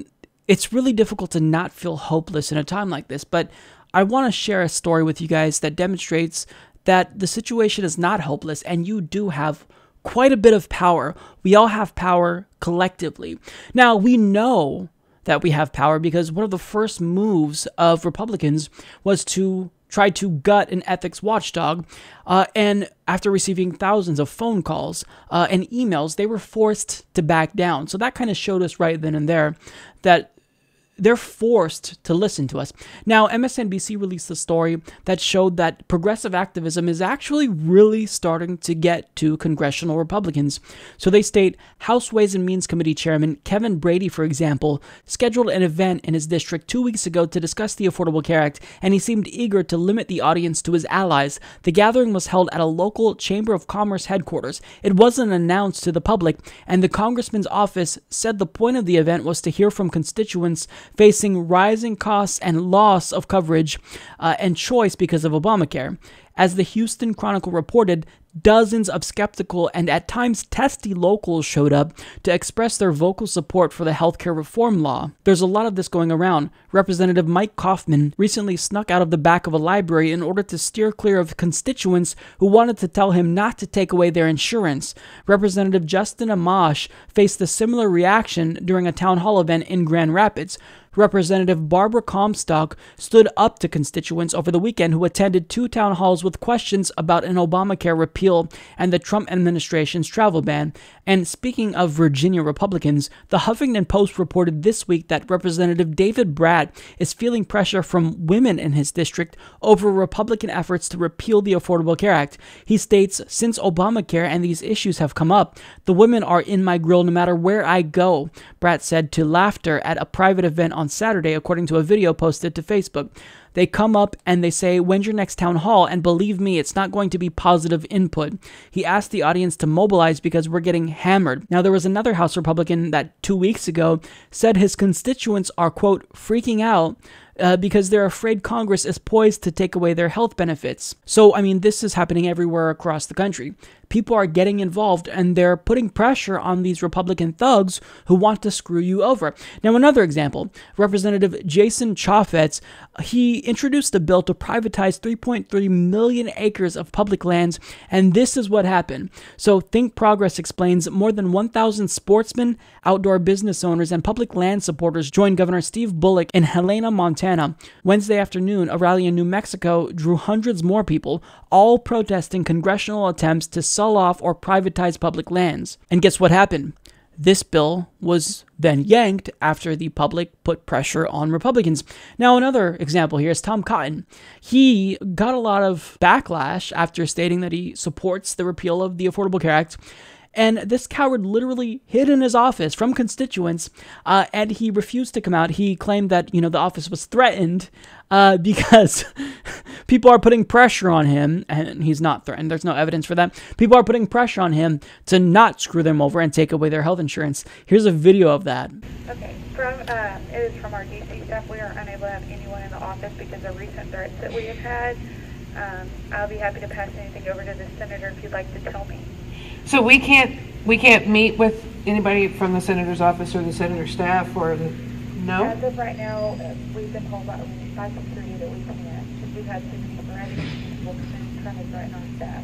Speaker 3: it's really difficult to not feel hopeless in a time like this, but I want to share a story with you guys that demonstrates that the situation is not hopeless, and you do have quite a bit of power. We all have power collectively. Now, we know that we have power because one of the first moves of Republicans was to try to gut an ethics watchdog, uh, and after receiving thousands of phone calls uh, and emails, they were forced to back down. So that kind of showed us right then and there that they're forced to listen to us. Now, M S N B C released a story that showed that progressive activism is actually really starting to get to congressional Republicans. So they state, House Ways and Means Committee Chairman Kevin Brady, for example, scheduled an event in his district two weeks ago to discuss the Affordable Care Act, and he seemed eager to limit the audience to his allies. The gathering was held at a local Chamber of Commerce headquarters. It wasn't announced to the public, and the congressman's office said the point of the event was to hear from constituents facing rising costs and loss of coverage uh, and choice because of Obamacare. As the Houston Chronicle reported, dozens of skeptical and at times testy locals showed up to express their vocal support for the healthcare reform law. There's a lot of this going around. Representative Mike Kaufman recently snuck out of the back of a library in order to steer clear of constituents who wanted to tell him not to take away their insurance. Representative Justin Amash faced a similar reaction during a town hall event in Grand Rapids. Representative Barbara Comstock stood up to constituents over the weekend who attended two town halls with questions about an Obamacare repeal and the Trump administration's travel ban. And speaking of Virginia Republicans, the Huffington Post reported this week that Representative David Bratt is feeling pressure from women in his district over Republican efforts to repeal the Affordable Care Act. He states, since Obamacare and these issues have come up, the women are in my grill no matter where I go, Bratt said to Laughter at a private event on Saturday, according to a video posted to Facebook. They come up and they say, when's your next town hall? And believe me, it's not going to be positive input. He asked the audience to mobilize because we're getting hammered. Now, there was another House Republican that two weeks ago said his constituents are, quote, freaking out Uh, because they're afraid Congress is poised to take away their health benefits. So, I mean, this is happening everywhere across the country. People are getting involved and they're putting pressure on these Republican thugs who want to screw you over. Now, another example, Representative Jason Chaffetz, he introduced a bill to privatize three point three million acres of public lands, and this is what happened. So, Think Progress explains more than one thousand sportsmen, outdoor business owners, and public land supporters joined Governor Steve Bullock in Helena, Montana. Wednesday afternoon, a rally in New Mexico drew hundreds more people, all protesting congressional attempts to sell off or privatize public lands. And guess what happened? This bill was then yanked after the public put pressure on Republicans. Now, another example here is Tom Cotton. He got a lot of backlash after stating that he supports the repeal of the Affordable Care Act. And this coward literally hid in his office from constituents, uh, and he refused to come out. He claimed that, you know, the office was threatened uh, because people are putting pressure on him, and he's not threatened. There's no evidence for that. People are putting pressure on him to not screw them over and take away their health insurance. Here's a video of that.
Speaker 8: Okay, from uh, it is from our D C staff. We are unable to have anyone in the office because of recent threats that we have had. Um, I'll be happy to pass anything over to the senator if you'd like to tell me.
Speaker 9: So we can't we can't meet with anybody from the senator's office or the senator's staff or the no?
Speaker 8: As of right now, uh, we've been told by, by security that we can't, because we've had too many sporadic people trying to threaten our staff.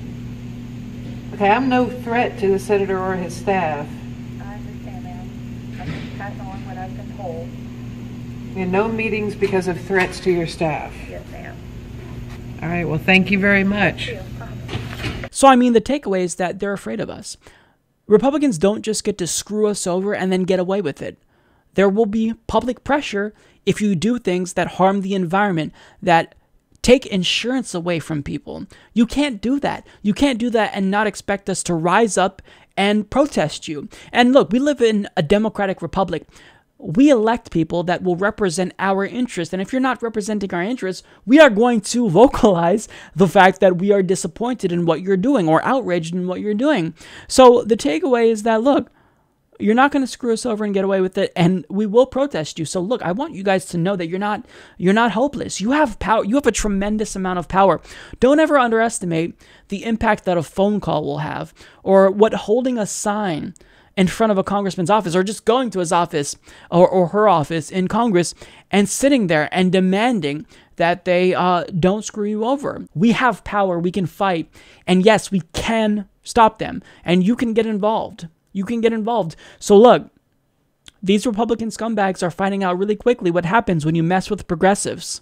Speaker 9: Okay, I'm no threat to the senator or his staff.
Speaker 8: I understand, ma'am. I'm just passing on what I've been told.
Speaker 9: And no meetings because of threats to your staff.
Speaker 8: Yes, ma'am.
Speaker 9: All right, well, thank you very much.
Speaker 8: Thank you.
Speaker 3: So, I mean, the takeaway is that they're afraid of us. Republicans don't just get to screw us over and then get away with it. There will be public pressure if you do things that harm the environment, that take insurance away from people. You can't do that. You can't do that and not expect us to rise up and protest you. And look, we live in a democratic republic. We elect people that will represent our interests. And if you're not representing our interests, we are going to vocalize the fact that we are disappointed in what you're doing or outraged in what you're doing. So the takeaway is that, look, you're not going to screw us over and get away with it, and we will protest you. So look, I want you guys to know that you're not you're not hopeless. You have power. You have a tremendous amount of power. Don't ever underestimate the impact that a phone call will have, or what holding a sign in front of a congressman's office, or just going to his office or, or her office in Congress and sitting there and demanding that they uh, don't screw you over. We have power, we can fight, and yes, we can stop them, and you can get involved. You can get involved. So look, these Republican scumbags are finding out really quickly what happens when you mess with progressives.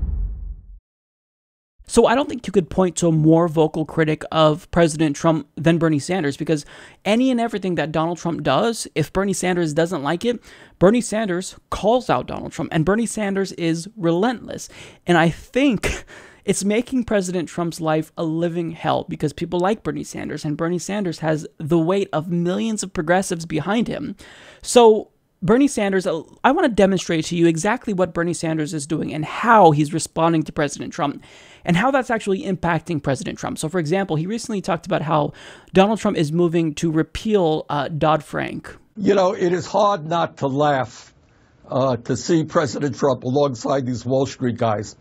Speaker 3: So I don't think you could point to a more vocal critic of President Trump than Bernie Sanders, because any and everything that Donald Trump does, if Bernie Sanders doesn't like it, Bernie Sanders calls out Donald Trump, and Bernie Sanders is relentless. And I think it's making President Trump's life a living hell because people like Bernie Sanders, and Bernie Sanders has the weight of millions of progressives behind him. So Bernie Sanders, I want to demonstrate to you exactly what Bernie Sanders is doing and how he's responding to President Trump and how that's actually impacting President Trump. So, for example, he recently talked about how Donald Trump is moving to repeal uh, Dodd-Frank.
Speaker 10: You know, it is hard not to laugh uh, to see President Trump alongside these Wall Street guys.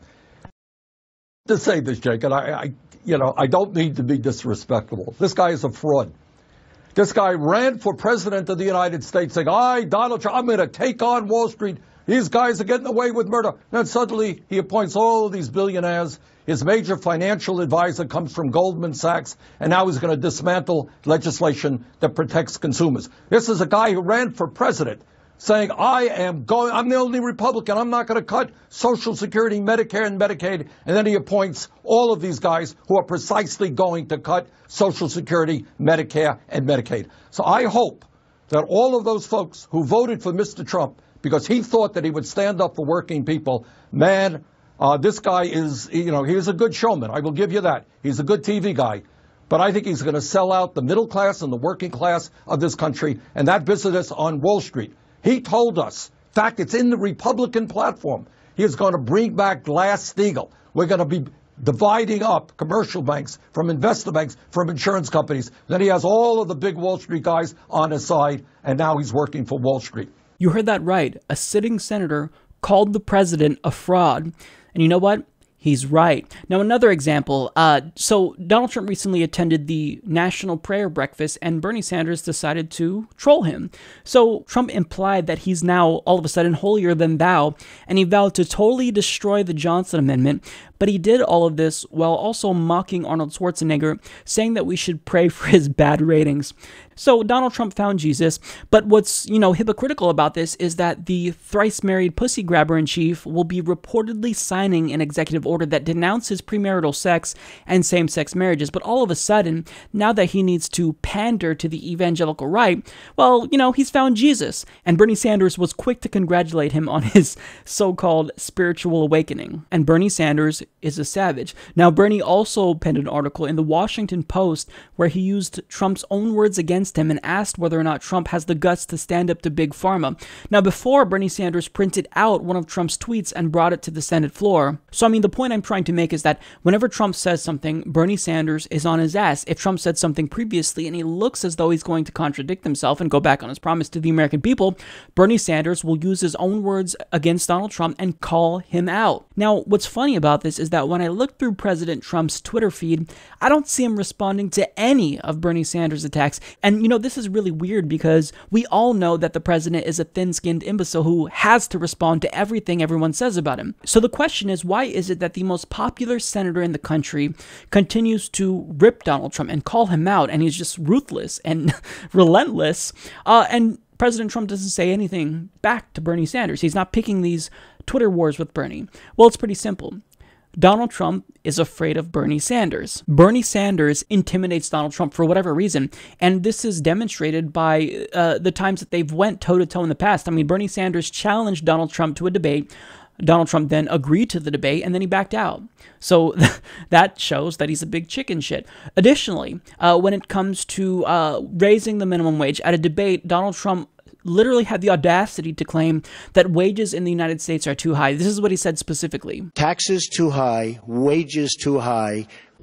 Speaker 10: To say this, Jake, and I, I, you know, I don't mean to be disrespectful. This guy is a fraud. This guy ran for president of the United States saying, I, Donald Trump, I'm going to take on Wall Street. These guys are getting away with murder. Then suddenly he appoints all of these billionaires. His major financial advisor comes from Goldman Sachs, and now he's going to dismantle legislation that protects consumers. This is a guy who ran for president saying, I am going, I'm the only Republican. I'm not going to cut Social Security, Medicare, and Medicaid. And then he appoints all of these guys who are precisely going to cut Social Security, Medicare, and Medicaid. So I hope that all of those folks who voted for Mister Trump because he thought that he would stand up for working people, man, uh, this guy is, you know, he's a good showman. I will give you that. He's a good T V guy. But I think he's going to sell out the middle class and the working class of this country and that business on Wall Street. He told us, in fact, it's in the Republican platform, he is going to bring back Glass-Steagall. We're going to be dividing up commercial banks from investor banks from insurance companies. Then he has all of the big Wall Street guys on his side, and now he's working for Wall Street.
Speaker 3: You heard that right. A sitting senator called the president a fraud. And you know what? He's right. Now, another example. Uh, so Donald Trump recently attended the National Prayer Breakfast, and Bernie Sanders decided to troll him. So Trump implied that he's now all of a sudden holier than thou, and he vowed to totally destroy the Johnson Amendment. But he did all of this while also mocking Arnold Schwarzenegger, saying that we should pray for his bad ratings. So Donald Trump found Jesus, but what's, you know, hypocritical about this is that the thrice-married pussy grabber-in-chief will be reportedly signing an executive order that denounces premarital sex and same-sex marriages. But all of a sudden, now that he needs to pander to the evangelical right, well, you know, he's found Jesus. And Bernie Sanders was quick to congratulate him on his so-called spiritual awakening. And Bernie Sanders is a savage. Now, Bernie also penned an article in the Washington Post where he used Trump's own words against him and asked whether or not Trump has the guts to stand up to Big Pharma. Now, before, Bernie Sanders printed out one of Trump's tweets and brought it to the Senate floor. So, I mean, the point I'm trying to make is that whenever Trump says something, Bernie Sanders is on his ass. If Trump said something previously and he looks as though he's going to contradict himself and go back on his promise to the American people, Bernie Sanders will use his own words against Donald Trump and call him out. Now, what's funny about this is that when I look through President Trump's Twitter feed, I don't see him responding to any of Bernie Sanders' attacks. And, you know, this is really weird because we all know that the president is a thin-skinned imbecile who has to respond to everything everyone says about him. So the question is, why is it that the most popular senator in the country continues to rip Donald Trump and call him out, and he's just ruthless and relentless, uh, and President Trump doesn't say anything back to Bernie Sanders? He's not picking these Twitter wars with Bernie. Well, it's pretty simple. Donald Trump is afraid of Bernie Sanders. Bernie Sanders intimidates Donald Trump for whatever reason, and this is demonstrated by uh, the times that they've went toe-to-toe in the past. I mean, Bernie Sanders challenged Donald Trump to a debate. Donald Trump then agreed to the debate, and then he backed out. So that shows that he's a big chicken shit. Additionally, uh, when it comes to uh, raising the minimum wage, at a debate, Donald Trump literally had the audacity to claim that wages in the United States are too high. This is what he said specifically.
Speaker 11: Taxes too high, wages too high.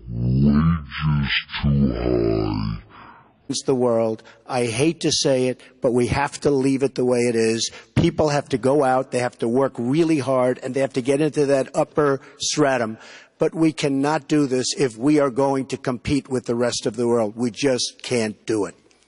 Speaker 12: Wages too high.
Speaker 11: It's the world. I hate to say it, but we have to leave it the way it is. People have to go out, they have to work really hard, and they have to get into that upper stratum. But we cannot do this if we are going to compete with the rest of the world. We just can't do it.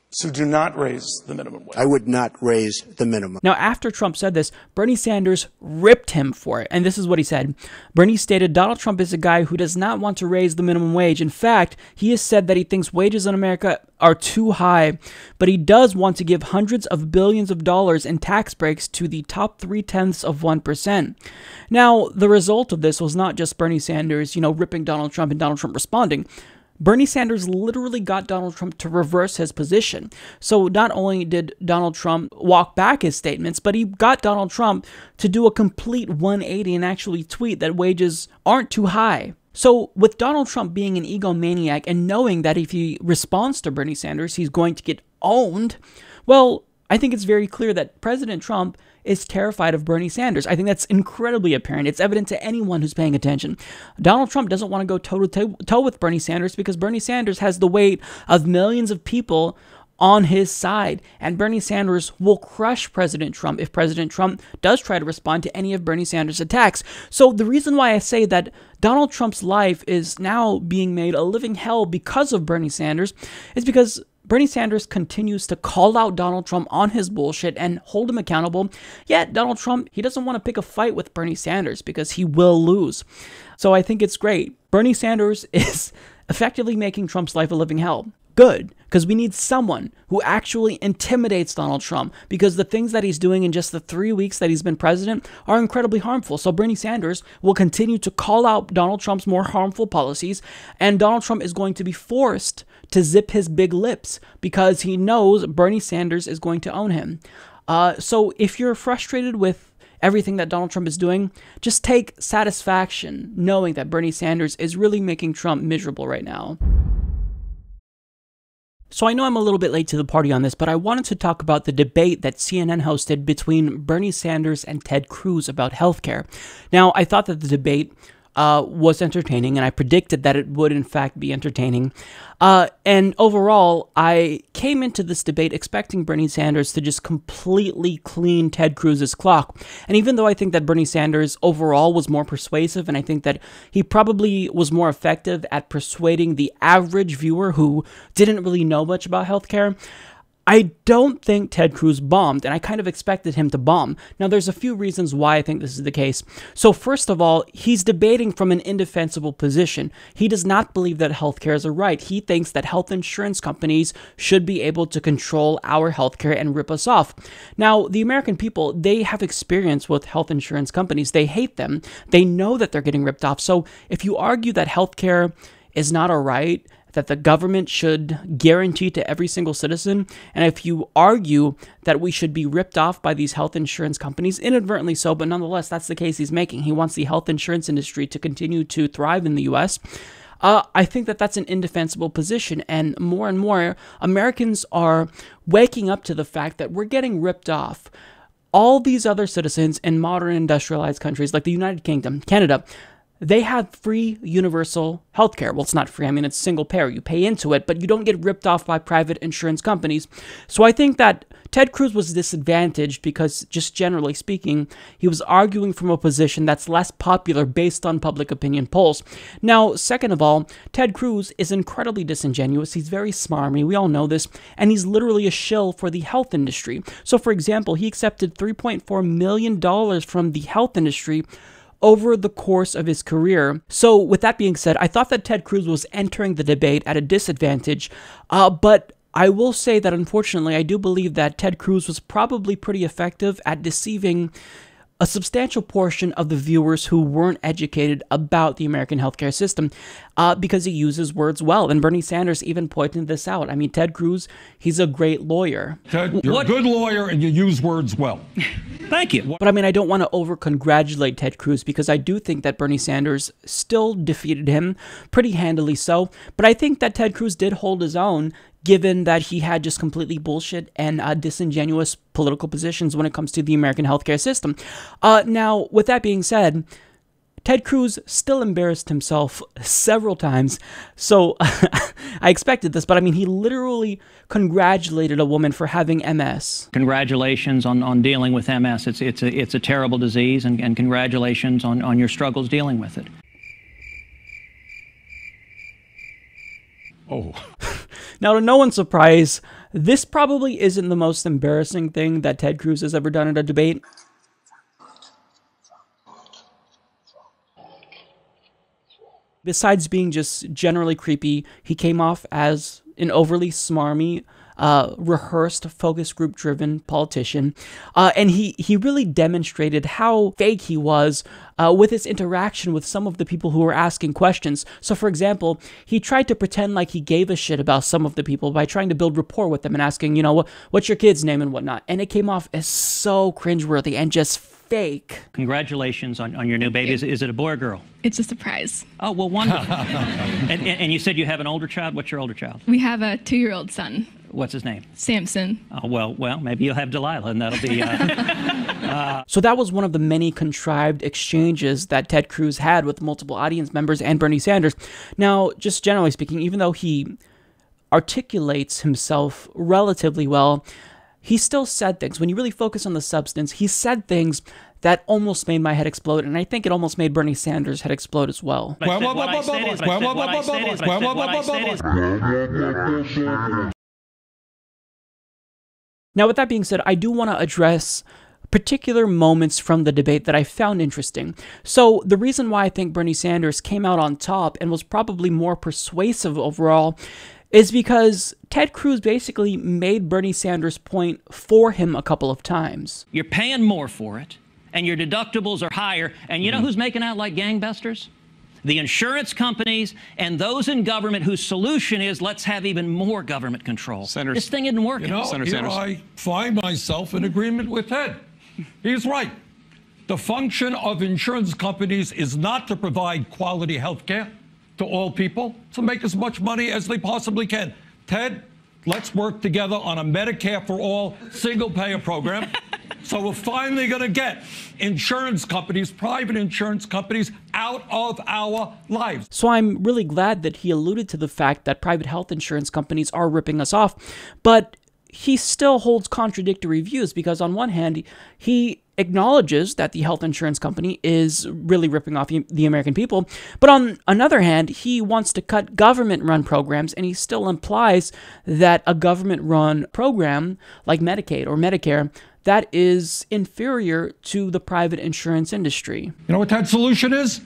Speaker 13: So do not raise the minimum wage.
Speaker 11: I would not raise the minimum.
Speaker 3: Now, after Trump said this, Bernie Sanders ripped him for it. And this is what he said. Bernie stated, Donald Trump is a guy who does not want to raise the minimum wage. In fact, he has said that he thinks wages in America are too high, but he does want to give hundreds of billions of dollars in tax breaks to the top three-tenths of one percent. Now, the result of this was not just Bernie Sanders, you know, ripping Donald Trump and Donald Trump responding. Bernie Sanders literally got Donald Trump to reverse his position. So not only did Donald Trump walk back his statements, but he got Donald Trump to do a complete one eighty and actually tweet that wages aren't too high. So with Donald Trump being an egomaniac and knowing that if he responds to Bernie Sanders, he's going to get owned, well, I think it's very clear that President Trump is terrified of Bernie Sanders. I think that's incredibly apparent. It's evident to anyone who's paying attention. Donald Trump doesn't want to go toe-to-toe with Bernie Sanders because Bernie Sanders has the weight of millions of people on his side, and Bernie Sanders will crush President Trump if President Trump does try to respond to any of Bernie Sanders' attacks. So the reason why I say that Donald Trump's life is now being made a living hell because of Bernie Sanders is because Bernie Sanders continues to call out Donald Trump on his bullshit and hold him accountable. Yet Donald Trump, he doesn't want to pick a fight with Bernie Sanders because he will lose. So I think it's great. Bernie Sanders is effectively making Trump's life a living hell. Good, because we need someone who actually intimidates Donald Trump, because the things that he's doing in just the three weeks that he's been president are incredibly harmful. So Bernie Sanders will continue to call out Donald Trump's more harmful policies, and Donald Trump is going to be forced to zip his big lips because he knows Bernie Sanders is going to own him. Uh, so if you're frustrated with everything that Donald Trump is doing, just take satisfaction knowing that Bernie Sanders is really making Trump miserable right now. So I know I'm a little bit late to the party on this, but I wanted to talk about the debate that C N N hosted between Bernie Sanders and Ted Cruz about healthcare. Now, I thought that the debate uh, was entertaining, and I predicted that it would in fact be entertaining. Uh, and overall, I came into this debate expecting Bernie Sanders to just completely clean Ted Cruz's clock. And even though I think that Bernie Sanders overall was more persuasive, and I think that he probably was more effective at persuading the average viewer who didn't really know much about healthcare, I don't think Ted Cruz bombed, and I kind of expected him to bomb. Now, there's a few reasons why I think this is the case. So first of all, he's debating from an indefensible position. He does not believe that healthcare is a right. He thinks that health insurance companies should be able to control our healthcare and rip us off. Now, the American people, they have experience with health insurance companies. They hate them. They know that they're getting ripped off. So if you argue that healthcare is not a right, that the government should guarantee to every single citizen, and if you argue that we should be ripped off by these health insurance companies, inadvertently so, but nonetheless, that's the case he's making. He wants the health insurance industry to continue to thrive in the U S. Uh, I think that that's an indefensible position, and more and more Americans are waking up to the fact that we're getting ripped off. All these other citizens in modern industrialized countries like the United Kingdom, Canada, they have free universal healthcare. Well, it's not free. I mean, it's single payer. You pay into it, but you don't get ripped off by private insurance companies. So I think that Ted Cruz was disadvantaged because, just generally speaking, he was arguing from a position that's less popular based on public opinion polls. Now, second of all, Ted Cruz is incredibly disingenuous. He's very smarmy. We all know this. And he's literally a shill for the health industry. So, for example, he accepted three point four million dollars from the health industry over the course of his career. So with that being said, I thought that Ted Cruz was entering the debate at a disadvantage, uh, but I will say that unfortunately, I do believe that Ted Cruz was probably pretty effective at deceiving a substantial portion of the viewers who weren't educated about the American healthcare system uh, because he uses words well. And Bernie Sanders even pointed this out. I mean, Ted Cruz, he's a great lawyer.
Speaker 10: Ted, you're what? a good lawyer and you use words well.
Speaker 3: Thank you. But I mean, I don't want to over-congratulate Ted Cruz because I do think that Bernie Sanders still defeated him pretty handily so. But I think that Ted Cruz did hold his own, given that he had just completely bullshit and uh, disingenuous political positions when it comes to the American healthcare system. Uh, now, with that being said, Ted Cruz still embarrassed himself several times, so I expected this, but I mean, he literally congratulated a woman for having M S.
Speaker 14: Congratulations on, on dealing with M S. It's, it's, a, it's a terrible disease, and, and congratulations on, on your struggles dealing with it.
Speaker 10: Oh.
Speaker 3: Now, to no one's surprise, This probably isn't the most embarrassing thing that Ted Cruz has ever done at a debate. Besides being just generally creepy, he came off as an overly smarmy, uh, rehearsed, focus group-driven politician, uh, and he, he really demonstrated how fake he was uh, with his interaction with some of the people who were asking questions. So, for example, he tried to pretend like he gave a shit about some of the people by trying to build rapport with them and asking, you know, what, what's your kid's name and whatnot, and it came off as so cringeworthy and just fake.
Speaker 14: Congratulations on, on your new baby. Is, is it a boy or girl?
Speaker 15: It's a surprise.
Speaker 14: Oh, well, wonderful. and, and, and you said you have an older child. What's your older child?
Speaker 15: We have a two-year-old son.
Speaker 14: What's his name?
Speaker 15: Samson.
Speaker 14: Oh, well, well, maybe you'll have Delilah, and that'll be... Uh, uh,
Speaker 3: so that was one of the many contrived exchanges that Ted Cruz had with multiple audience members and Bernie Sanders. Now, just generally speaking, even though he articulates himself relatively well, he still said things. When you really focus on the substance, he said things that almost made my head explode, and I think it almost made Bernie Sanders' head explode as well. Now, with that being said, I do want to address particular moments from the debate that I found interesting. So the reason why I think Bernie Sanders came out on top and was probably more persuasive overall is because Ted Cruz basically made Bernie Sanders' point for him a couple of times.
Speaker 14: You're paying more for it, and your deductibles are higher, and you know who's making out like gangbusters? The insurance companies and those in government whose solution is let's have even more government control.
Speaker 10: Senator,
Speaker 14: this thing isn't working.
Speaker 10: You know,
Speaker 14: Senator
Speaker 10: here
Speaker 14: Sanders.
Speaker 10: I find myself in agreement with Ted. He's right. The function of insurance companies is not to provide quality health care to all people, to make as much money as they possibly can. Ted, let's work together on a Medicare for all single-payer program. So we're finally going to get insurance companies, private insurance companies, out of our lives.
Speaker 3: So I'm really glad that he alluded to the fact that private health insurance companies are ripping us off, but he still holds contradictory views because on one hand, he acknowledges that the health insurance company is really ripping off the American people, but on another hand, he wants to cut government-run programs, and he still implies that a government-run program like Medicaid or Medicare that is inferior to the private insurance industry.
Speaker 10: You know what that solution is?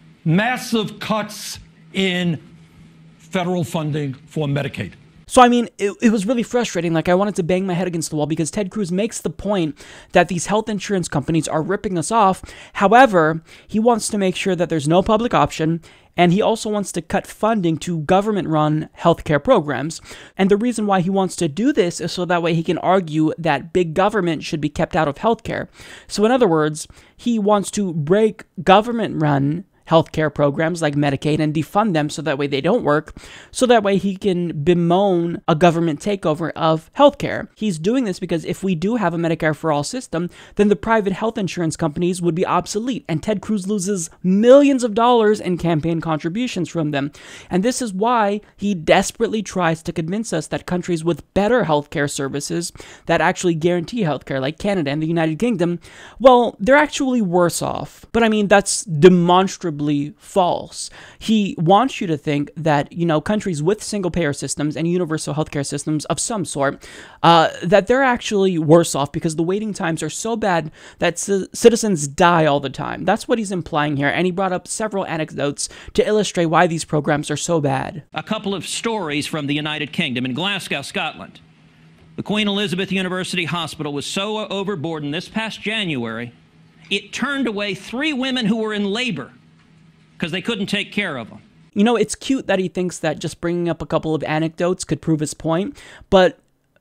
Speaker 10: Massive cuts in federal funding for Medicaid.
Speaker 3: So, I mean, it, it was really frustrating. Like, I wanted to bang my head against the wall because Ted Cruz makes the point that these health insurance companies are ripping us off. However, he wants to make sure that there's no public option, and he also wants to cut funding to government-run healthcare programs. And the reason why he wants to do this is so that way he can argue that big government should be kept out of healthcare. So, in other words, he wants to break government-run healthcare programs like Medicaid and defund them so that way they don't work, so that way he can bemoan a government takeover of healthcare. He's doing this because if we do have a Medicare for all system, then the private health insurance companies would be obsolete, and Ted Cruz loses millions of dollars in campaign contributions from them. And this is why he desperately tries to convince us that countries with better healthcare services that actually guarantee healthcare, like Canada and the United Kingdom, well, they're actually worse off. But I mean, that's demonstrably false. He wants you to think that, you know, countries with single-payer systems and universal healthcare systems of some sort, uh, that they're actually worse off because the waiting times are so bad that c- citizens die all the time. That's what he's implying here, and he brought up several anecdotes to illustrate why these programs are so bad.
Speaker 14: A couple of stories from the United Kingdom. In Glasgow, Scotland, the Queen Elizabeth University Hospital was so overburdened this past January, it turned away three women who were in labor because they couldn't take care of them.
Speaker 3: You know, it's cute that he thinks that just bringing up a couple of anecdotes could prove his point, but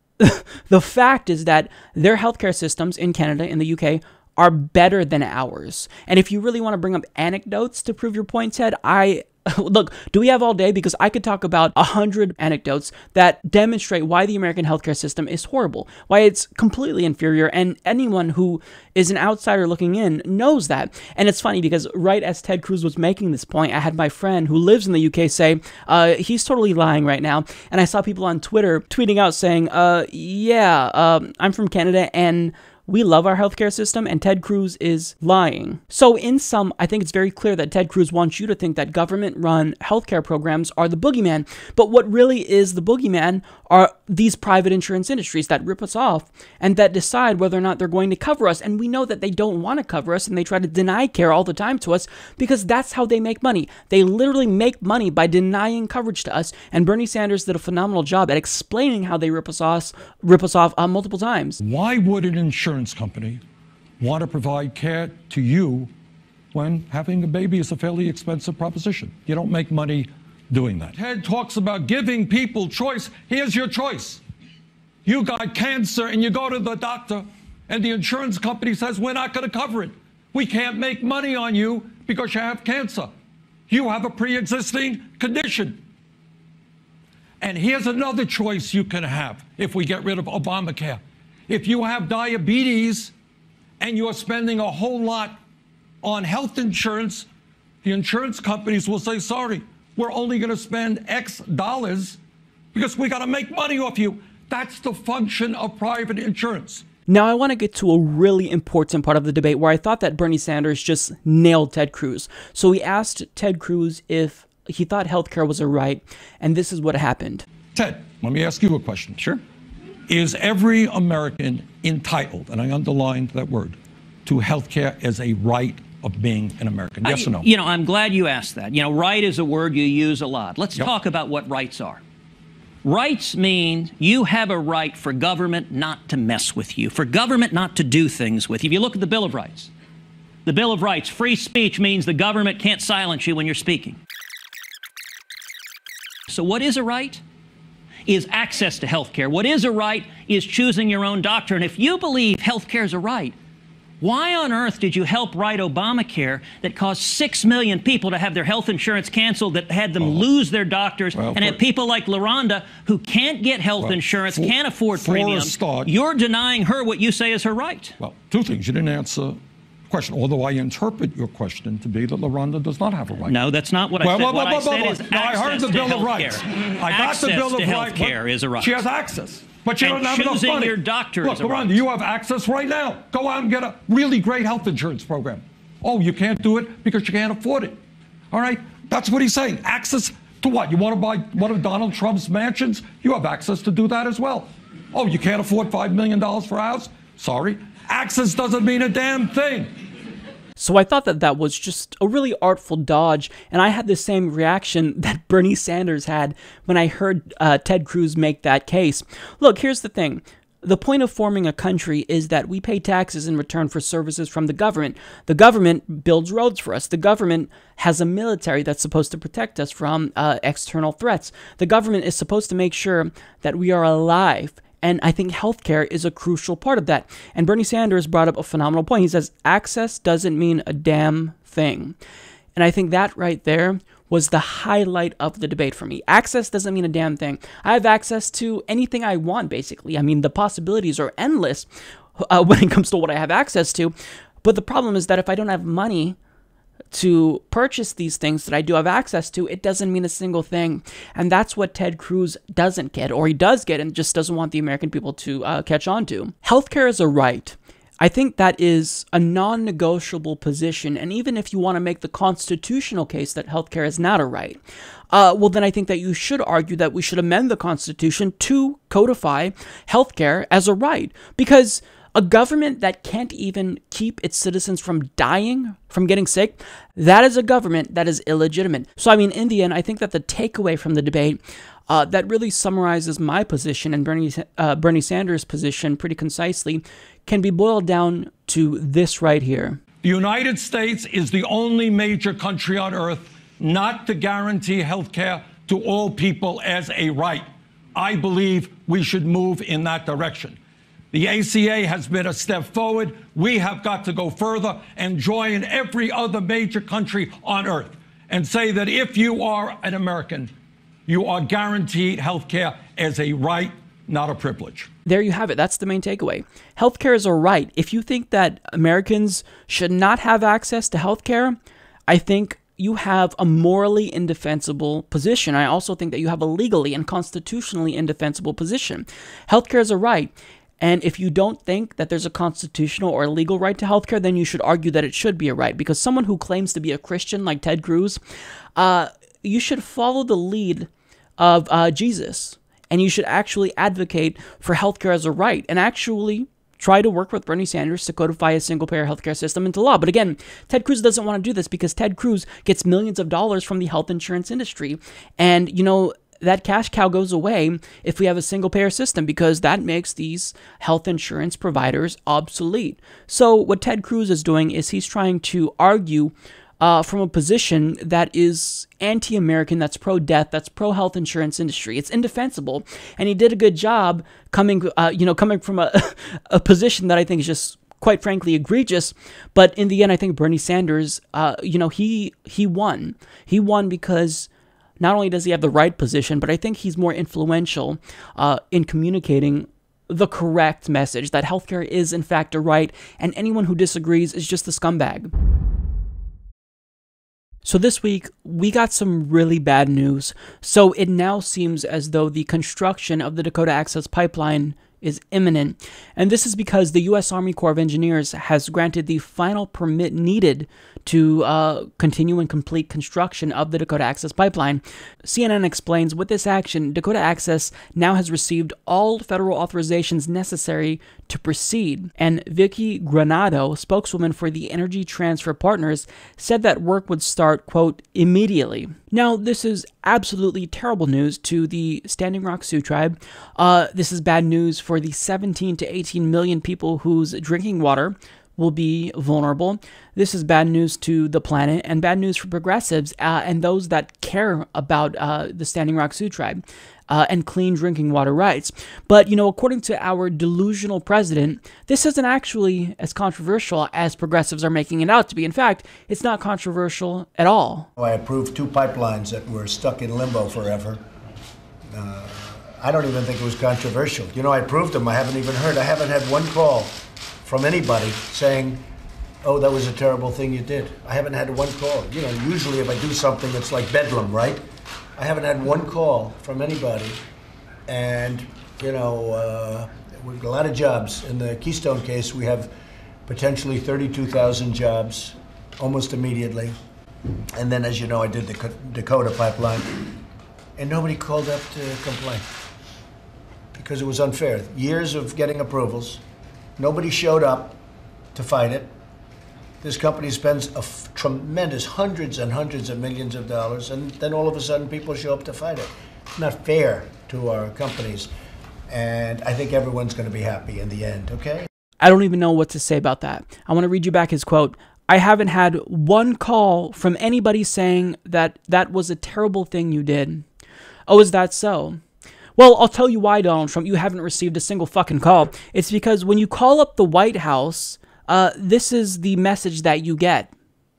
Speaker 3: the fact is that their healthcare systems in Canada and the U K are better than ours. And if you really want to bring up anecdotes to prove your point, Ted, I... Look, do we have all day? Because I could talk about a hundred anecdotes that demonstrate why the American healthcare system is horrible, why it's completely inferior, and anyone who is an outsider looking in knows that. And it's funny because right as Ted Cruz was making this point, I had my friend who lives in the U K say, uh, he's totally lying right now. And I saw people on Twitter tweeting out saying, uh, yeah, uh, I'm from Canada and we love our healthcare system, and Ted Cruz is lying. So in sum, I think it's very clear that Ted Cruz wants you to think that government-run healthcare programs are the boogeyman. But what really is the boogeyman are these private insurance industries that rip us off and that decide whether or not they're going to cover us. And we know that they don't want to cover us, and they try to deny care all the time to us because that's how they make money. They literally make money by denying coverage to us. And Bernie Sanders did a phenomenal job at explaining how they rip us off, rip us off uh, multiple times.
Speaker 10: Why would an insurance company want to provide care to you when having a baby is a fairly expensive proposition? You don't make money doing that. Ted talks about giving people choice. Here's your choice. You got cancer and you go to the doctor and the insurance company says, we're not going to cover it. We can't make money on you because you have cancer. You have a pre-existing condition. And here's another choice you can have if we get rid of Obamacare. If you have diabetes and you're spending a whole lot on health insurance, the insurance companies will say, sorry, we're only going to spend X dollars because we got to make money off you. That's the function of private insurance.
Speaker 3: Now, I want to get to a really important part of the debate where I thought that Bernie Sanders just nailed Ted Cruz. So he asked Ted Cruz if he thought healthcare was a right, and this is what happened.
Speaker 10: Ted, let me ask you a question.
Speaker 14: Sure.
Speaker 10: Is every American entitled, and I underlined that word, to healthcare as a right of being an American? Yes
Speaker 14: I,
Speaker 10: or no?
Speaker 14: You know, I'm glad you asked that. You know, right is a word you use a lot. Let's
Speaker 10: Yep.
Speaker 14: talk about what rights are. Rights mean you have a right for government not to mess with you, for government not to do things with you. If you look at the Bill of Rights, the Bill of Rights, free speech means the government can't silence you when you're speaking. So what is a right? Is access to health care. What is a right is choosing your own doctor. And if you believe health care is a right, why on earth did you help write Obamacare that caused six million people to have their health insurance canceled, that had them
Speaker 10: Oh.
Speaker 14: lose their doctors,
Speaker 10: Well,
Speaker 14: and
Speaker 10: for-
Speaker 14: have people like LaRonda who can't get health
Speaker 10: Well,
Speaker 14: insurance,
Speaker 10: for-
Speaker 14: can't afford
Speaker 10: for a
Speaker 14: premiums?
Speaker 10: start-
Speaker 14: You're denying her what you say is her right.
Speaker 10: Well, two things. You didn't answer the question, although I interpret your question to be that LaRonda does not have a right.
Speaker 14: No, that's not what I
Speaker 10: Well,
Speaker 14: said.
Speaker 10: well,
Speaker 14: What
Speaker 10: well,
Speaker 14: I said
Speaker 10: well,
Speaker 14: is
Speaker 10: well, no, I heard
Speaker 14: access
Speaker 10: the
Speaker 14: to
Speaker 10: Bill of
Speaker 14: health
Speaker 10: Rights.
Speaker 14: care.
Speaker 10: I got
Speaker 14: Access
Speaker 10: the Bill
Speaker 14: to
Speaker 10: of
Speaker 14: health
Speaker 10: Rights.
Speaker 14: care is a right.
Speaker 10: She has access, but she
Speaker 14: And
Speaker 10: doesn't have enough
Speaker 14: choosing
Speaker 10: money.
Speaker 14: your doctor
Speaker 10: Look,
Speaker 14: is a
Speaker 10: LaRonda,
Speaker 14: right.
Speaker 10: you have access right now. Go out and get a really great health insurance program. Oh, you can't do it because you can't afford it. All right? That's what he's saying. Access to what? You want to buy one of Donald Trump's mansions? You have access to do that as well. Oh, you can't afford five million dollars for a house? Sorry. Access doesn't mean a damn thing.
Speaker 3: So I thought that that was just a really artful dodge, and I had the same reaction that Bernie Sanders had when I heard uh, Ted Cruz make that case. Look, here's the thing. The point of forming a country is that we pay taxes in return for services from the government. The government builds roads for us. The government has a military that's supposed to protect us from uh, external threats. The government is supposed to make sure that we are alive. And I think healthcare is a crucial part of that. And Bernie Sanders brought up a phenomenal point. He says, access doesn't mean a damn thing. And I think that right there was the highlight of the debate for me. Access doesn't mean a damn thing. I have access to anything I want, basically. I mean, the possibilities are endless uh, when it comes to what I have access to. But the problem is that if I don't have money to purchase these things that I do have access to, it doesn't mean a single thing. And that's what Ted Cruz doesn't get, or he does get and just doesn't want the American people to uh, catch on to. Healthcare is a right. I think that is a non-negotiable position, and even if you want to make the constitutional case that healthcare is not a right, uh, well, then I think that you should argue that we should amend the Constitution to codify healthcare as a right, because a government that can't even keep its citizens from dying, from getting sick, that is a government that is illegitimate. So, I mean, in the end, I think that the takeaway from the debate Uh, that really summarizes my position and Bernie, uh, Bernie Sanders' position pretty concisely, can be boiled down to this right here.
Speaker 10: The United States is the only major country on earth not to guarantee health care to all people as a right. I believe we should move in that direction. The A C A has been a step forward. We have got to go further and join every other major country on earth and say that if you are an American, you are guaranteed health care as a right, not a privilege.
Speaker 3: There you have it. That's the main takeaway. Healthcare is a right. If you think that Americans should not have access to healthcare, I think you have a morally indefensible position. I also think that you have a legally and constitutionally indefensible position. Healthcare is a right. And if you don't think that there's a constitutional or legal right to healthcare, then you should argue that it should be a right. Because someone who claims to be a Christian like Ted Cruz, uh, you should follow the lead of uh, Jesus and you should actually advocate for healthcare as a right and actually try to work with Bernie Sanders to codify a single-payer healthcare system into law. But again, Ted Cruz doesn't want to do this because Ted Cruz gets millions of dollars from the health insurance industry. And, you know, that cash cow goes away if we have a single-payer system because that makes these health insurance providers obsolete. So what Ted Cruz is doing is he's trying to argue Uh, from a position that is anti-American, that's pro-death, that's pro-health insurance industry. It's indefensible, and he did a good job coming, uh, you know, coming from a, a position that I think is just, quite frankly, egregious. But in the end, I think Bernie Sanders, uh, you know, he he won. He won because not only does he have the right position, but I think he's more influential uh, in communicating the correct message that healthcare is in fact a right, and anyone who disagrees is just a scumbag. So this week, we got some really bad news. So it now seems as though the construction of the Dakota Access Pipeline is imminent. And this is because the U S Army Corps of Engineers has granted the final permit needed to uh, continue and complete construction of the Dakota Access Pipeline. C N N explains, with this action, Dakota Access now has received all federal authorizations necessary to proceed. And Vicky Granado, spokeswoman for the Energy Transfer Partners, said that work would start, quote, immediately. Now, this is absolutely terrible news to the Standing Rock Sioux tribe. Uh, this is bad news for the seventeen to eighteen million people whose drinking water will be vulnerable. This is bad news to the planet and bad news for progressives uh, and those that care about uh, the Standing Rock Sioux tribe uh, and clean drinking water rights. But, you know, according to our delusional president, this isn't actually as controversial as progressives are making it out to be. In fact, it's not controversial at all.
Speaker 16: I approved two pipelines that were stuck in limbo forever. Uh, I don't even think it was controversial. You know, I approved them. I haven't even heard. I haven't had one call from anybody saying, oh, that was a terrible thing you did. I haven't had one call. You know, usually if I do something, it's like bedlam, right? I haven't had one call from anybody. And, you know, uh, we've got a lot of jobs. In the Keystone case, we have potentially thirty-two thousand jobs almost immediately. And then, as you know, I did the Dakota pipeline. And nobody called up to complain because it was unfair. Years of getting approvals. Nobody showed up to fight it. This company spends a f tremendous hundreds and hundreds of millions of dollars, and then all of a sudden people show up to fight it. It's not fair to our companies, and I think everyone's going to be happy in the end, okay?
Speaker 3: I don't even know what to say about that. I want to read you back his quote. I haven't had one call from anybody saying that that was a terrible thing you did. Oh, is that so? Well, I'll tell you why, Donald Trump, you haven't received a single fucking call. It's because when you call up the White House, uh, this is the message that you get.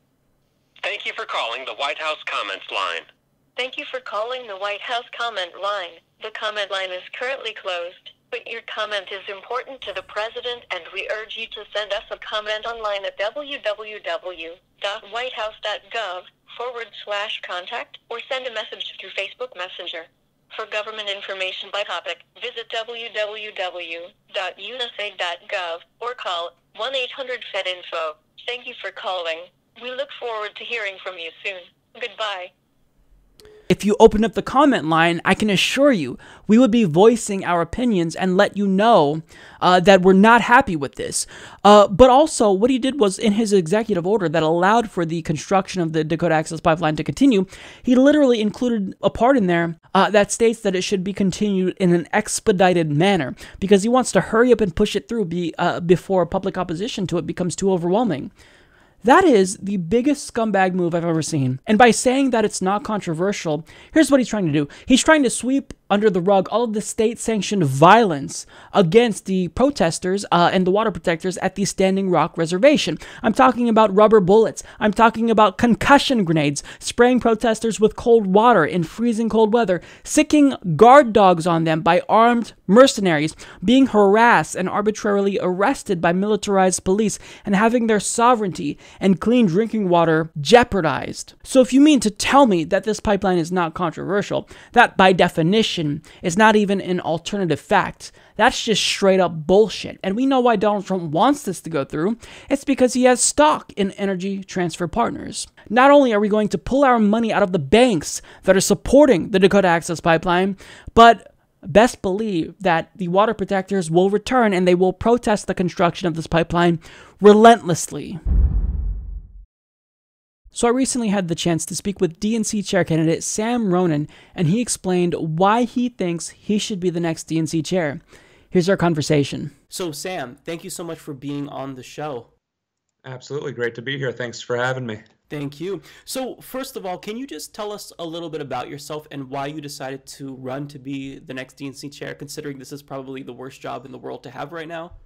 Speaker 17: Thank you for calling the White House comments line.
Speaker 5: Thank you for calling the White House comment line. The comment line is currently closed, but your comment is important to the president, and we urge you to send us a comment online at www.whitehouse.gov forward slash contact or send a message through Facebook Messenger. For government information by topic, visit w w w dot u n s a dot gov or call one eight hundred F E D info. Thank you for calling. We look forward to hearing from you soon. Goodbye.
Speaker 3: If you open up the comment line, I can assure you, we would be voicing our opinions and let you know uh, that we're not happy with this. Uh, but also, what he did was, in his executive order that allowed for the construction of the Dakota Access Pipeline to continue, he literally included a part in there uh, that states that it should be continued in an expedited manner, because he wants to hurry up and push it through be, uh, before public opposition to it becomes too overwhelming. That is the biggest scumbag move I've ever seen. And by saying that it's not controversial, here's what he's trying to do. He's trying to sweep under the rug all of the state-sanctioned violence against the protesters uh, and the water protectors at the Standing Rock Reservation. I'm talking about rubber bullets. I'm talking about concussion grenades, spraying protesters with cold water in freezing cold weather, sicking guard dogs on them by armed mercenaries, being harassed and arbitrarily arrested by militarized police, and having their sovereignty and clean drinking water jeopardized. So if you mean to tell me that this pipeline is not controversial, that by definition is not even an alternative fact, that's just straight up bullshit. And we know why Donald Trump wants this to go through. It's because he has stock in Energy Transfer Partners. Not only are we going to pull our money out of the banks that are supporting the Dakota Access Pipeline, but best believe that the water protectors will return and they will protest the construction of this pipeline relentlessly. So I recently had the chance to speak with D N C Chair candidate Sam Ronan, and he explained why he thinks he should be the next D N C Chair. Here's our conversation. So Sam, thank you so much for being on the show.
Speaker 4: Absolutely. Great to be here. Thanks for having me.
Speaker 3: Thank you. So first of all, can you just tell us a little bit about yourself and why you decided to run to be the next D N C Chair, considering this is probably the worst job in the world to have right now?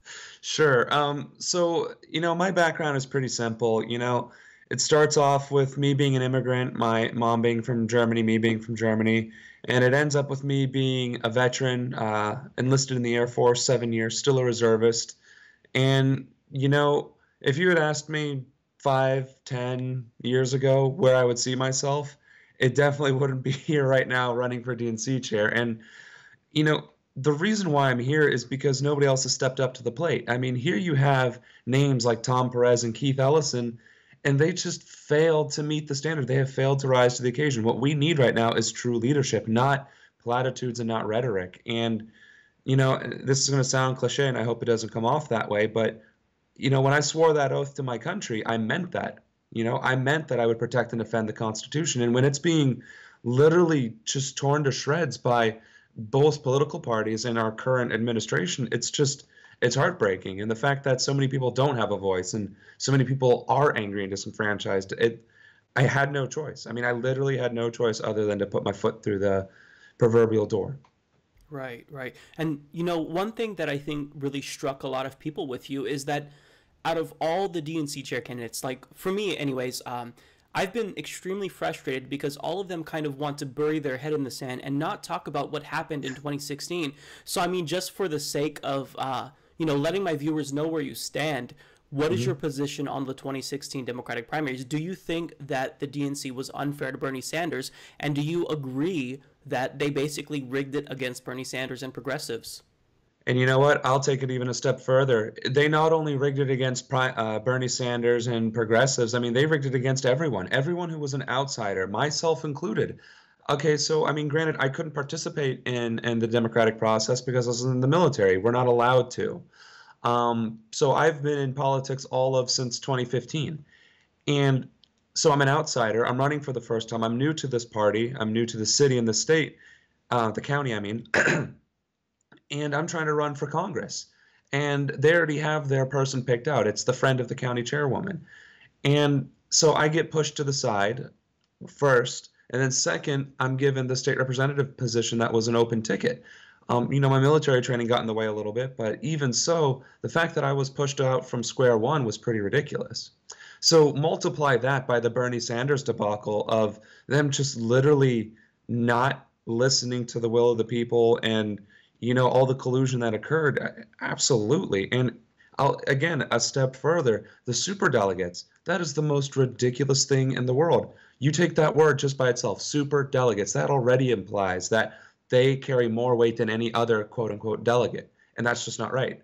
Speaker 4: Sure. Um, so, you know, my background is pretty simple. You know, it starts off with me being an immigrant, my mom being from Germany, me being from Germany, and it ends up with me being a veteran, uh, enlisted in the Air Force, seven years, still a reservist. And, you know, if you had asked me five, ten years ago where I would see myself, it definitely wouldn't be here right now running for D N C Chair. And, you know, the reason why I'm here is because nobody else has stepped up to the plate. I mean, here you have names like Tom Perez and Keith Ellison, and they just failed to meet the standard. They have failed to rise to the occasion. What we need right now is true leadership, not platitudes and not rhetoric. And, you know, this is going to sound cliche, and I hope it doesn't come off that way, but, you know, when I swore that oath to my country, I meant that. You know, I meant that I would protect and defend the Constitution. And when it's being literally just torn to shreds by both political parties and our current administration, it's just, it's heartbreaking. And the fact that so many people don't have a voice and so many people are angry and disenfranchised, it, I had no choice. I mean, I literally had no choice other than to put my foot through the proverbial door.
Speaker 3: Right, right. And, you know, one thing that I think really struck a lot of people with you is that out of all the D N C Chair candidates, like for me anyways, um, I've been extremely frustrated because all of them kind of want to bury their head in the sand and not talk about what happened in twenty sixteen. So, I mean, just for the sake of, uh, you know, letting my viewers know where you stand, what is
Speaker 4: Mhm.
Speaker 3: your position on the twenty sixteen Democratic primaries? Do you think that the D N C was unfair to Bernie Sanders? And do you agree that they basically rigged it against Bernie Sanders and progressives?
Speaker 4: And you know what? I'll take it even a step further. They not only rigged it against uh, Bernie Sanders and progressives, I mean, they rigged it against everyone, everyone who was an outsider, myself included. Okay, so, I mean, granted, I couldn't participate in, in the democratic process because I was in the military. We're not allowed to. Um, so I've been in politics all of since twenty fifteen. And so I'm an outsider. I'm running for the first time. I'm new to this party. I'm new to the city and the state, uh, the county, I mean. And I'm trying to run for Congress. And they already have their person picked out. It's the friend of the county chairwoman. And so I get pushed to the side first. And then second, I'm given the state representative position that was an open ticket. Um, you know, my military training got in the way a little bit, but even so, the fact that I was pushed out from square one was pretty ridiculous. So multiply that by the Bernie Sanders debacle of them just literally not listening to the will of the people and, you know, all the collusion that occurred. Absolutely. And I'll, again, a step further, the superdelegates, that is the most ridiculous thing in the world. You take that word just by itself, superdelegates, that already implies that they carry more weight than any other quote unquote delegate. And that's just not right.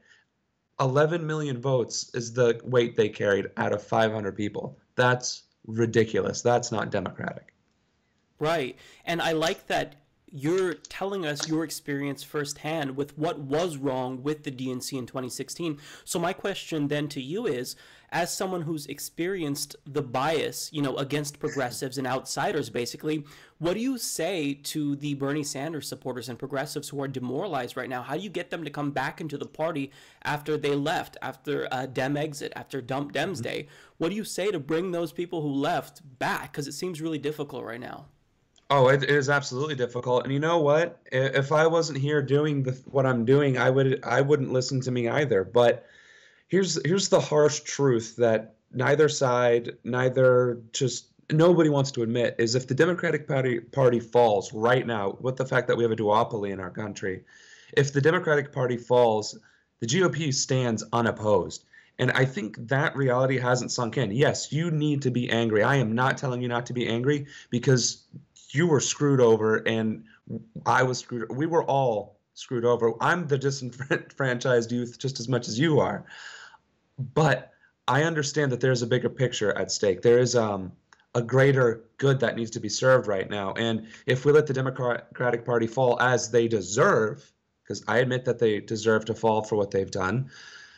Speaker 4: eleven million votes is the weight they carried out of five hundred people. That's ridiculous. That's not democratic.
Speaker 3: Right. And I like that you're telling us your experience firsthand with what was wrong with the D N C in twenty sixteen. So my question then to you is, as someone who's experienced the bias, you know, against progressives and outsiders, basically, what do you say to the Bernie Sanders supporters and progressives who are demoralized right now? How do you get them to come back into the party after they left, after uh, Dem exit, after Dump Dems Day? What do you say to bring those people who left back? Because it seems really difficult right now.
Speaker 4: Oh, it, it is absolutely difficult. And you know what? If I wasn't here doing the, what I'm doing, I would I wouldn't listen to me either. But here's here's the harsh truth that neither side, neither just nobody wants to admit is if the Democratic Party party falls right now, with the fact that we have a duopoly in our country, if the Democratic Party falls, the G O P stands unopposed. And I think that reality hasn't sunk in. Yes, you need to be angry. I am not telling you not to be angry because you were screwed over and I was screwed. We were all screwed over. I'm the disenfranchised youth just as much as you are. But I understand that there's a bigger picture at stake. There is um,
Speaker 18: a greater good that needs to be served right now. And if we let the Democratic Party fall as they deserve, because I admit that they deserve to fall for what they've done,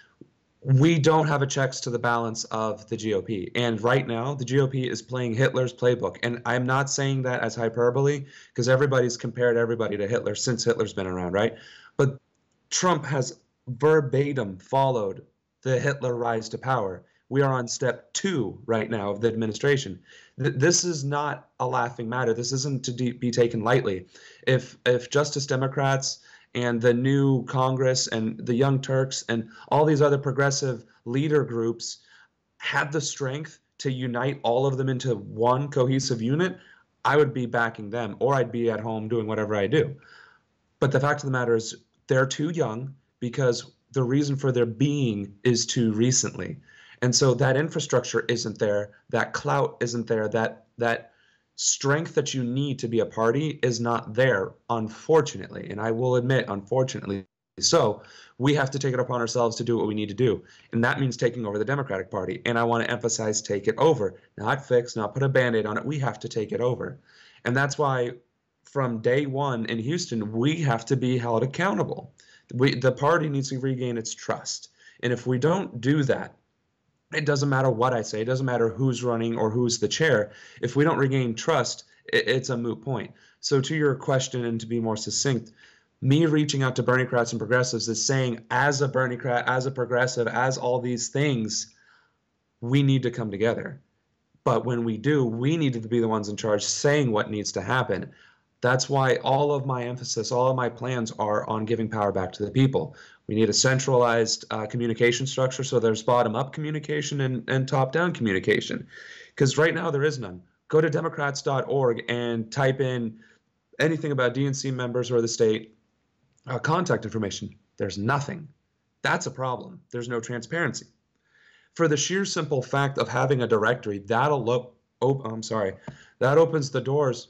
Speaker 18: we don't have a checks to the balance of the G O P. And right now, the G O P is playing Hitler's playbook. And I'm not saying that as hyperbole, because everybody's compared everybody to Hitler since Hitler's been around, right? But Trump has verbatim followed the Hitler rise to power. We are on step two right now of the administration. Th this is not a laughing matter. This isn't to be taken lightly. If if Justice Democrats and the new Congress and the Young Turks and all these other progressive leader groups had the strength to unite all of them into one cohesive unit, I would be backing them, or I'd be at home doing whatever I do. But the fact of the matter is they're too young, because the reason for their being is too recently. And so that infrastructure isn't there, that clout isn't there, that that strength that you need to be a party is not there, unfortunately. And I will admit, unfortunately. So we have to take it upon ourselves to do what we need to do. And that means taking over the Democratic Party. And I want to emphasize take it over, not fix, not put a Band-Aid on it. We have to take it over. And that's why from day one in Houston, we have to be held accountable. We, the party needs to regain its trust. And if we don't do that, it doesn't matter what I say. It doesn't matter who's running or who's the chair. If we don't regain trust, it, it's a moot point. So to your question, and to be more succinct, me reaching out to Bernie-crats and progressives is saying, as a Bernie-crat, as a progressive, as all these things, we need to come together. But when we do, we need to be the ones in charge saying what needs to happen. That's why all of my emphasis, all of my plans are on giving power back to the people. We need a centralized uh, communication structure, so there's bottom-up communication and, and top-down communication. Because right now there is none. Go to democrats dot org and type in anything about D N C members or the state uh, contact information. There's nothing. That's a problem. There's no transparency. For the sheer simple fact of having a directory, that'll op oh, I'm sorry, that opens the doors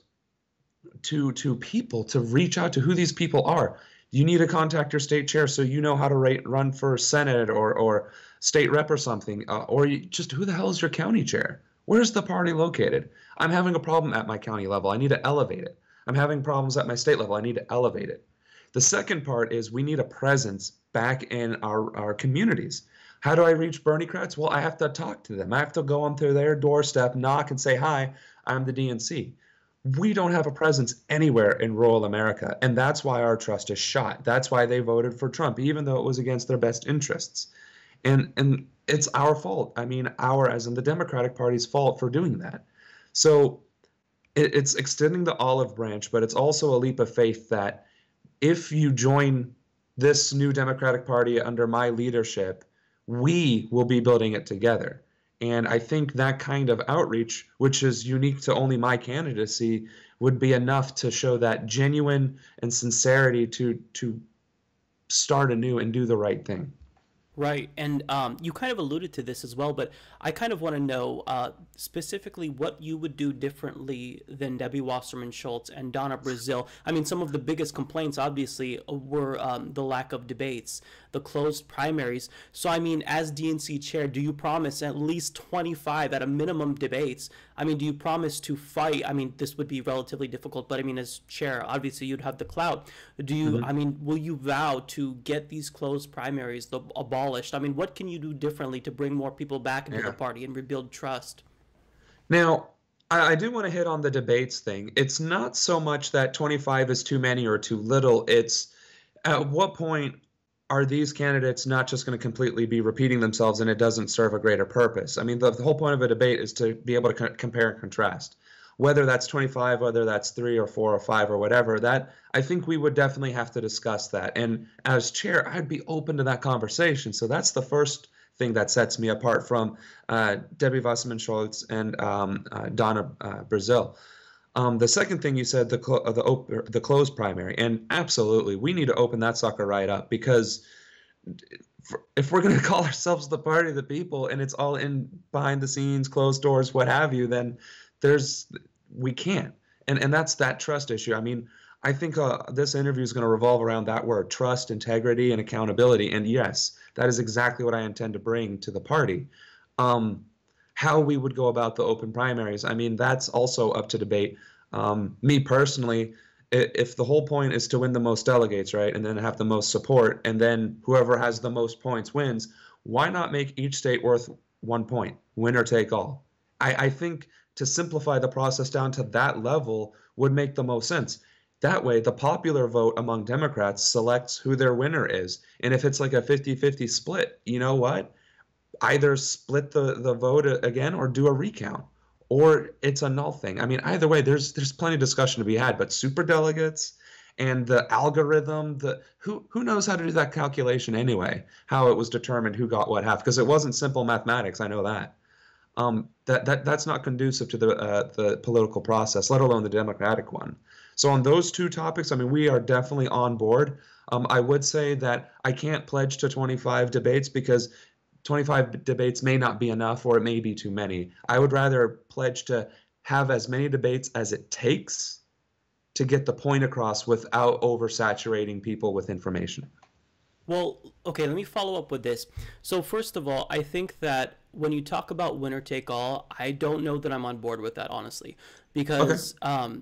Speaker 18: to to people to reach out to who these people are. You need to contact your state chair so you know how to rate, run for Senate or or state rep or something, uh, or you, just who the hell is your county chair? Where's the party located? I'm having a problem at my county level. I need to elevate it. I'm having problems at my state level. I need to elevate it. The second part is we need a presence back in our, our communities. How do I reach Bernie-crats? Well, I have to talk to them. I have to go onto their doorstep, knock, and say, hi, I'm the D N C. We don't have a presence anywhere in rural America, and that's why our trust is shot. That's why they voted for Trump, even though it was against their best interests. And and it's our fault. I mean, our, as in the Democratic Party's fault for doing that. So it, it's extending the olive branch, but it's also a leap of faith that if you join this new Democratic Party under my leadership, we will be building it together. And I think that kind of outreach, which is unique to only my candidacy, would be enough to show that genuine and sincerity to to start anew and do the right thing.
Speaker 3: Right, and um, you kind of alluded to this as well, but I kind of want to know uh, specifically what you would do differently than Debbie Wasserman Schultz and Donna Brazile. I mean, some of the biggest complaints, obviously, were um, the lack of debates, the closed primaries. So, I mean, as D N C chair, do you promise at least twenty-five at a minimum debates? I mean, do you promise to fight? I mean, this would be relatively difficult, but I mean, as chair, obviously, you'd have the clout. Do you, mm-hmm. I mean, will you vow to get these closed primaries the, abolished? I mean, what can you do differently to bring more people back into yeah. the party and rebuild trust?
Speaker 18: Now, I, I do want to hit on the debates thing. It's not so much that twenty-five is too many or too little. It's at what point are these candidates not just going to completely be repeating themselves and it doesn't serve a greater purpose? I mean, the, the whole point of a debate is to be able to co compare and contrast. Whether that's twenty-five, whether that's three or four or five or whatever, that I think we would definitely have to discuss that. And as chair, I'd be open to that conversation. So that's the first thing that sets me apart from uh, Debbie Wasserman Schultz and um, uh, Donna uh, Brazile. Um, the second thing you said, the clo the, op the closed primary, and absolutely, we need to open that sucker right up, because if we're going to call ourselves the party of the people and it's all in behind the scenes, closed doors, what have you, then there's we can't. And and that's that trust issue. I mean, I think uh, this interview is going to revolve around that word: trust, integrity, and accountability. And yes, that is exactly what I intend to bring to the party. Um, how we would go about the open primaries, I mean, that's also up to debate. Um, me personally, if the whole point is to win the most delegates, right, and then have the most support, and then whoever has the most points wins, why not make each state worth one point, winner take all? I, I think to simplify the process down to that level would make the most sense. That way, the popular vote among Democrats selects who their winner is. And if it's like a fifty fifty split, you know what? Either split the, the vote again or do a recount. Or it's a null thing. I mean, either way, there's there's plenty of discussion to be had. But super delegates and the algorithm, the who who knows how to do that calculation anyway? How it was determined who got what half? Because it wasn't simple mathematics. I know that. Um, that that that's not conducive to the uh, the political process, let alone the democratic one. So on those two topics, I mean, we are definitely on board. Um, I would say that I can't pledge to twenty-five debates because twenty-five debates may not be enough, or it may be too many. I would rather pledge to have as many debates as it takes to get the point across without oversaturating people with information.
Speaker 3: Well, okay, let me follow up with this. So first of all, I think that when you talk about winner take all, I don't know that I'm on board with that, honestly, because okay. um,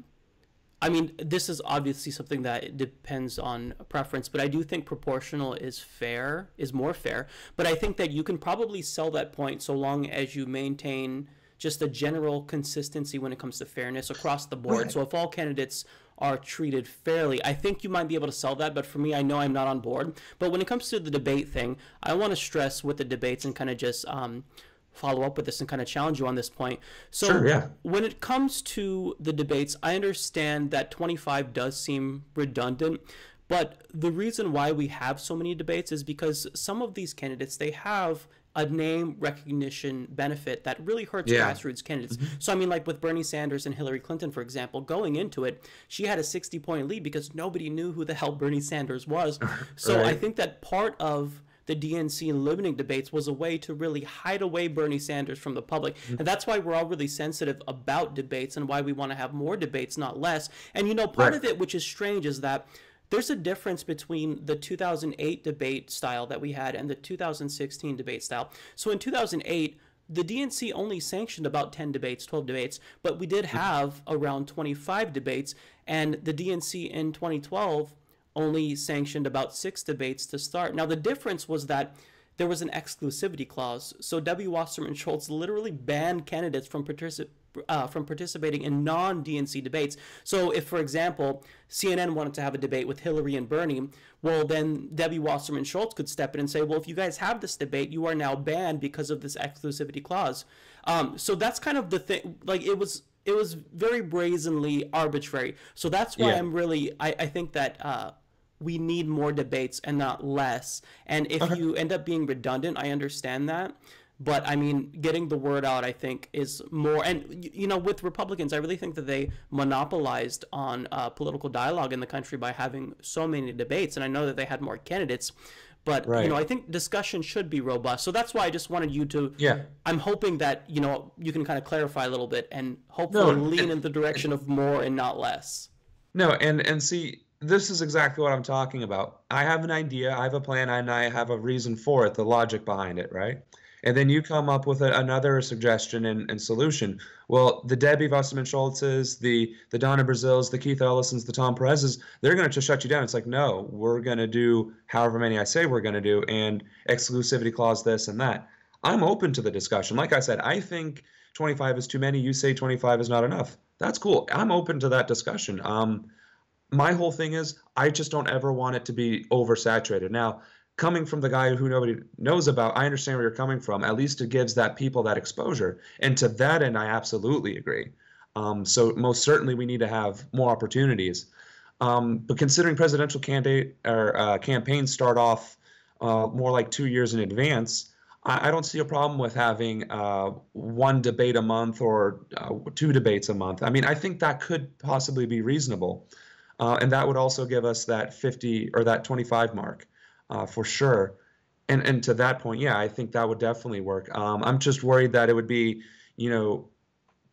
Speaker 3: I mean, this is obviously something that depends on preference, but I do think proportional is fair, is more fair. But I think that you can probably sell that point so long as you maintain just a general consistency when it comes to fairness across the board. Right. So if all candidates are treated fairly, I think you might be able to sell that. But for me, I know I'm not on board. But when it comes to the debate thing, I want to stress with the debates and kind of just um, follow up with this and kind of challenge you on this point. So
Speaker 18: sure, yeah.
Speaker 3: When it comes to the debates, I understand that twenty-five does seem redundant. But the reason why we have so many debates is because some of these candidates, they have a name recognition benefit that really hurts yeah. grassroots candidates. Mm-hmm. So, I mean, like with Bernie Sanders and Hillary Clinton, for example, going into it, she had a sixty point lead because nobody knew who the hell Bernie Sanders was. So right. I think that part of the D N C and limiting debates was a way to really hide away Bernie Sanders from the public. Mm-hmm. And that's why we're all really sensitive about debates and why we want to have more debates, not less. And, you know, part right. of it, which is strange, is that there's a difference between the two thousand eight debate style that we had and the two thousand sixteen debate style. So in two thousand eight, the D N C only sanctioned about ten debates, twelve debates, but we did have around twenty-five debates, and the D N C in twenty twelve only sanctioned about six debates to start. Now, the difference was that there was an exclusivity clause. So Debbie Wasserman Schultz literally banned candidates from particip uh, from participating in non-D N C debates. So if, for example, C N N wanted to have a debate with Hillary and Bernie, well, then Debbie Wasserman Schultz could step in and say, well, if you guys have this debate, you are now banned because of this exclusivity clause. Um, so that's kind of the thing. Like, it was it was very brazenly arbitrary. So that's why yeah. I'm really, I, I think that uh, we need more debates and not less. And if okay. you end up being redundant, I understand that. But, I mean, getting the word out, I think, is more. And, you know, with Republicans, I really think that they monopolized on uh, political dialogue in the country by having so many debates. And I know that they had more candidates. But, right. you know, I think discussion should be robust. So that's why I just wanted you to. Yeah. I'm hoping that, you know, you can kind of clarify a little bit and hopefully no, lean and, in the direction of more and not less.
Speaker 18: No, and, and see, this is exactly what I'm talking about. I have an idea, I have a plan, and I have a reason for it, the logic behind it, right? And then you come up with a, another suggestion and, and solution. Well, the Debbie Wasserman Schultzes, the the Donna Brazils, the Keith Ellisons, the Tom Perez's, they're going to just shut you down. It's like, no, we're going to do however many I say we're going to do, and exclusivity clause this and that. I'm open to the discussion. Like I said, I think twenty-five is too many. You say twenty-five is not enough. That's cool. I'm open to that discussion. Um, my whole thing is I just don't ever want it to be oversaturated. Now, coming from the guy who nobody knows about, I understand where you're coming from. At least it gives that people that exposure. And to that end, I absolutely agree. Um, so most certainly we need to have more opportunities. Um, but considering presidential candidate or uh, campaigns start off uh, more like two years in advance, I, I don't see a problem with having uh, one debate a month or uh, two debates a month. I mean, I think that could possibly be reasonable. Uh, and that would also give us that fifty or that twenty-five mark. Uh, for sure. And and to that point, yeah, I think that would definitely work. Um, I'm just worried that it would be, you know,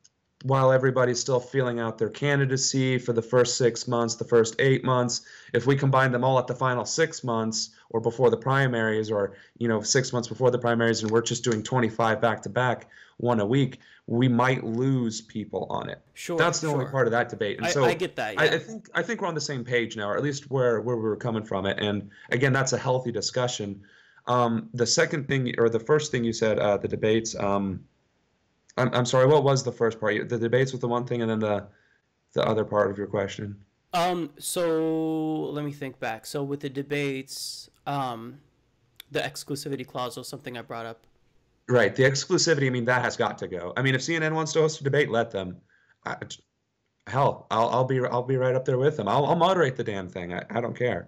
Speaker 18: while everybody's still feeling out their candidacy for the first six months, the first eight months, if we combine them all at the final six months or before the primaries, or, you know, six months before the primaries, and we're just doing twenty-five back to back, one a week, we might lose people on it.
Speaker 3: Sure,
Speaker 18: That's the
Speaker 3: sure.
Speaker 18: only part of that debate. And
Speaker 3: I-
Speaker 18: so
Speaker 3: I get that,
Speaker 18: I,
Speaker 3: yeah.
Speaker 18: I think I think we're on the same page now, or at least where where we were coming from it. And again, that's a healthy discussion. Um, the second thing, or the first thing you said, uh, the debates. Um, I'm I'm sorry. What was the first part? The debates was the one thing, and then the the other part of your question.
Speaker 3: Um, so let me think back. So with the debates, um, the exclusivity clause was something I brought up.
Speaker 18: Right. The exclusivity. I mean, that has got to go. I mean, if C N N wants to host a debate, let them. I, hell, I'll I'll be I'll be right up there with them. I'll I'll moderate the damn thing. I, I don't care.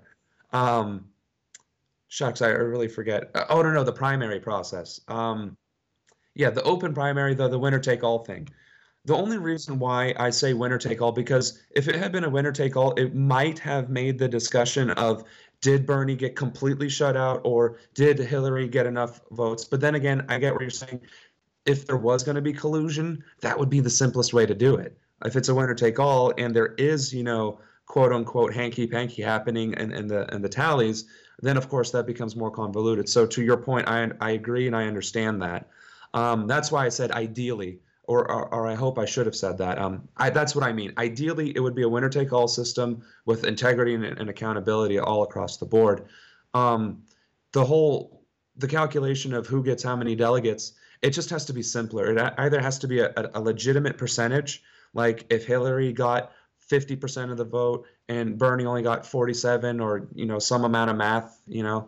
Speaker 18: Um, shucks, I really forget. Oh no, no, the primary process. Um, yeah, the open primary, the the winner take all thing. The only reason why I say winner take all, because if it had been a winner take all, it might have made the discussion of, did Bernie get completely shut out, or did Hillary get enough votes? But then again, I get what you're saying. If there was going to be collusion, that would be the simplest way to do it. If it's a winner take all, and there is, you know, quote unquote hanky panky happening in, in the in the tallies, then of course that becomes more convoluted. So to your point, I I agree and I understand that. Um, that's why I said ideally, or, or or I hope I should have said that. Um, I, that's what I mean. Ideally, it would be a winner-take-all system with integrity and, and accountability all across the board. Um, the whole the calculation of who gets how many delegates, it just has to be simpler. It either has to be a, a legitimate percentage, like if Hillary got fifty percent of the vote and Bernie only got forty-seven, or you know some amount of math, you know.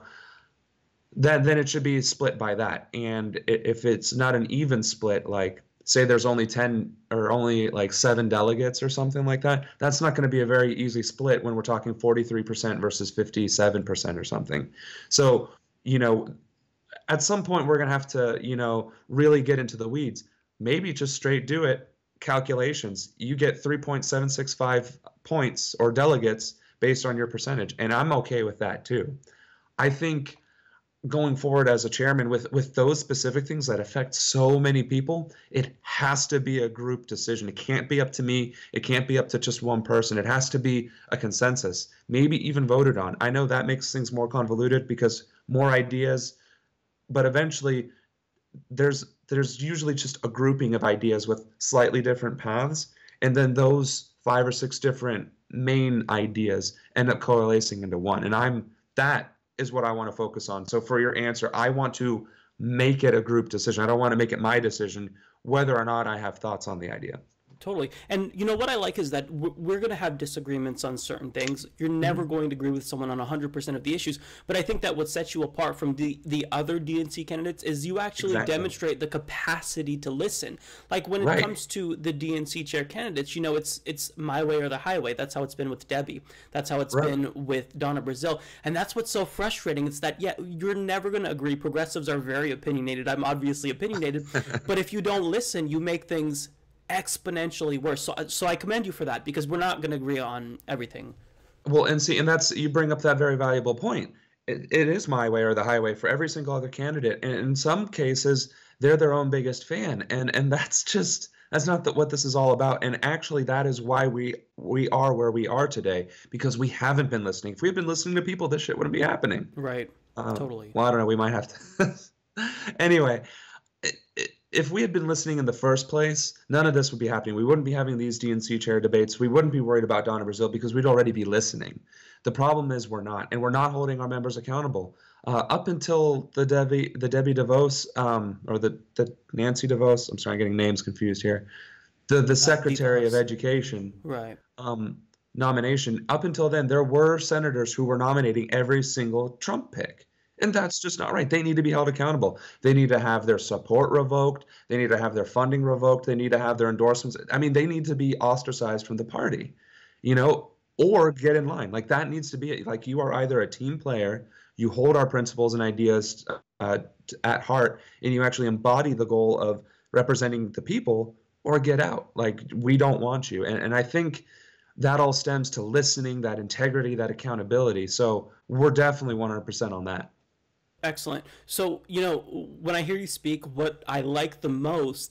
Speaker 18: Then, then it should be split by that. And if it's not an even split, like say there's only ten or only like seven delegates or something like that, that's not going to be a very easy split when we're talking forty-three percent versus fifty-seven percent or something. So, you know, at some point we're going to have to, you know, really get into the weeds. Maybe just straight do it. Calculations. You get three point seven six five points or delegates based on your percentage. And I'm okay with that too. I think going forward as a chairman with with those specific things that affect so many people, it has to be a group decision. It can't be up to me. It can't be up to just one person. It has to be a consensus, maybe even voted on. I know that makes things more convoluted because more ideas, but eventually there's there's usually just a grouping of ideas with slightly different paths, and then those five or six different main ideas end up coalescing into one. And I'm that is what I want to focus on. So for your answer, I want to make it a group decision. I don't want to make it my decision whether or not I have thoughts on the idea.
Speaker 3: Totally. And you know what I like is that we're going to have disagreements on certain things. You're never mm-hmm. going to agree with someone on one hundred percent of the issues. But I think that what sets you apart from the, the other D N C candidates is you actually exactly. demonstrate the capacity to listen. Like when right. it comes to the D N C chair candidates, you know, it's it's my way or the highway. That's how it's been with Debbie. That's how it's right. been with Donna Brazile. And that's what's so frustrating. It's that, yeah, you're never going to agree. Progressives are very opinionated. I'm obviously opinionated. But if you don't listen, you make things exponentially worse. So, so I commend you for that, because we're not going to agree on everything.
Speaker 18: Well, and see, and that's, you bring up that very valuable point. It, it is my way or the highway for every single other candidate. And in some cases, they're their own biggest fan. And, and that's just, that's not the, what this is all about. And actually, that is why we, we are where we are today, because we haven't been listening. If we had been listening to people, this shit wouldn't be happening.
Speaker 3: Right.
Speaker 18: Um,
Speaker 3: totally.
Speaker 18: Well, I don't know. We might have to. Anyway, it, it, if we had been listening in the first place, none of this would be happening. We wouldn't be having these D N C chair debates. We wouldn't be worried about Donna Brazile because we'd already be listening. The problem is we're not, and we're not holding our members accountable. Uh, up until the Debbie, the Debbie DeVos, um, or the, the Nancy DeVos, I'm sorry, I'm getting names confused here, the the Secretary of Education
Speaker 3: right.
Speaker 18: um, nomination, up until then, there were senators who were nominating every single Trump pick. And that's just not right. They need to be held accountable. They need to have their support revoked. They need to have their funding revoked. They need to have their endorsements. I mean, they need to be ostracized from the party, you know, or get in line. Like that needs to be, like, you are either a team player, you hold our principles and ideas uh, at heart, and you actually embody the goal of representing the people, or get out. Like, we don't want you. And, and I think that all stems to listening, that integrity, that accountability. So we're definitely one hundred percent on that.
Speaker 3: Excellent. So, you know, when I hear you speak, what I like the most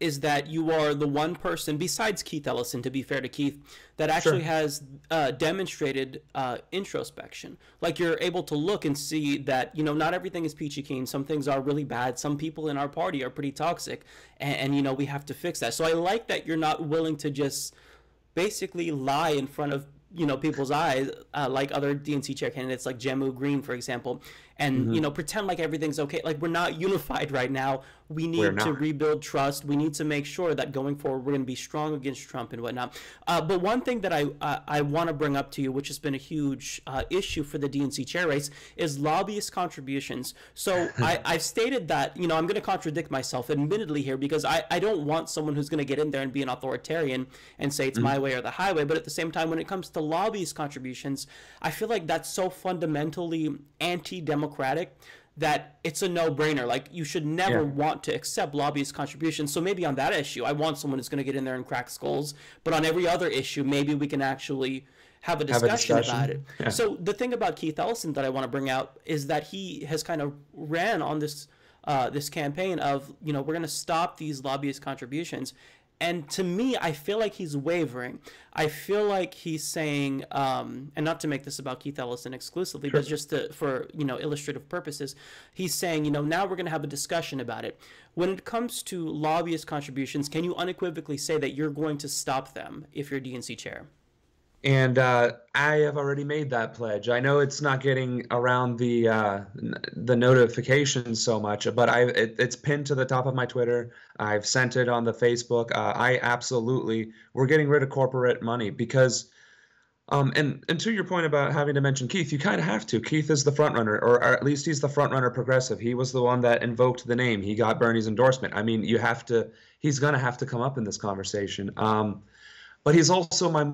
Speaker 3: is that you are the one person, besides Keith Ellison, to be fair to Keith, that actually
Speaker 18: Sure.
Speaker 3: has uh, demonstrated uh, introspection. Like, you're able to look and see that, you know, not everything is peachy keen. Some things are really bad. Some people in our party are pretty toxic, and, and you know, we have to fix that. So I like that you're not willing to just basically lie in front of, you know, people's eyes, uh, like other D N C chair candidates, like Jemu Green, for example, and,
Speaker 18: Mhm.
Speaker 3: you know, pretend like everything's okay. Like, we're not unified right now. We
Speaker 18: We're
Speaker 3: need to
Speaker 18: not.
Speaker 3: rebuild trust. We need to make sure that going forward, we're going to be strong against Trump and whatnot. Uh, but one thing that I uh, I want to bring up to you, which has been a huge uh, issue for the D N C chair race, is lobbyist contributions. So I, I've stated that, you know, I'm going to contradict myself admittedly here, because I, I don't want someone who's going to get in there and be an authoritarian and say it's
Speaker 18: Mhm.
Speaker 3: my way or the highway. But at the same time, when it comes to lobbyist contributions, I feel like that's so fundamentally anti-democratic that it's a no-brainer. Like, you should never
Speaker 18: Yeah.
Speaker 3: want to accept lobbyist contributions. So maybe on that issue, I want someone who's going to get in there and crack skulls. But on every other issue, maybe we can actually have a
Speaker 18: Have a
Speaker 3: discussion,
Speaker 18: discussion.
Speaker 3: about it.
Speaker 18: Yeah.
Speaker 3: So the thing about Keith Ellison that I want to bring out is that he has kind of ran on this uh, this campaign of, you know, we're going to stop these lobbyist contributions. And to me, I feel like he's wavering. I feel like he's saying, um, and not to make this about Keith Ellison exclusively,
Speaker 18: Sure.
Speaker 3: but just to, for, you know, illustrative purposes, he's saying, you know, now we're going to have a discussion about it. When it comes to lobbyist contributions, can you unequivocally say that you're going to stop them if you're D N C chair?
Speaker 18: And uh, I have already made that pledge. I know it's not getting around the uh, n- the notifications so much, but I it, it's pinned to the top of my Twitter. I've sent it on the Facebook. Uh, I absolutely we're getting rid of corporate money because, um, and and to your point about having to mention Keith, you kind of have to. Keith is the front runner, or, or at least he's the front runner progressive. He was the one that invoked the name. He got Bernie's endorsement. I mean, you have to. He's gonna have to come up in this conversation. Um, but he's also my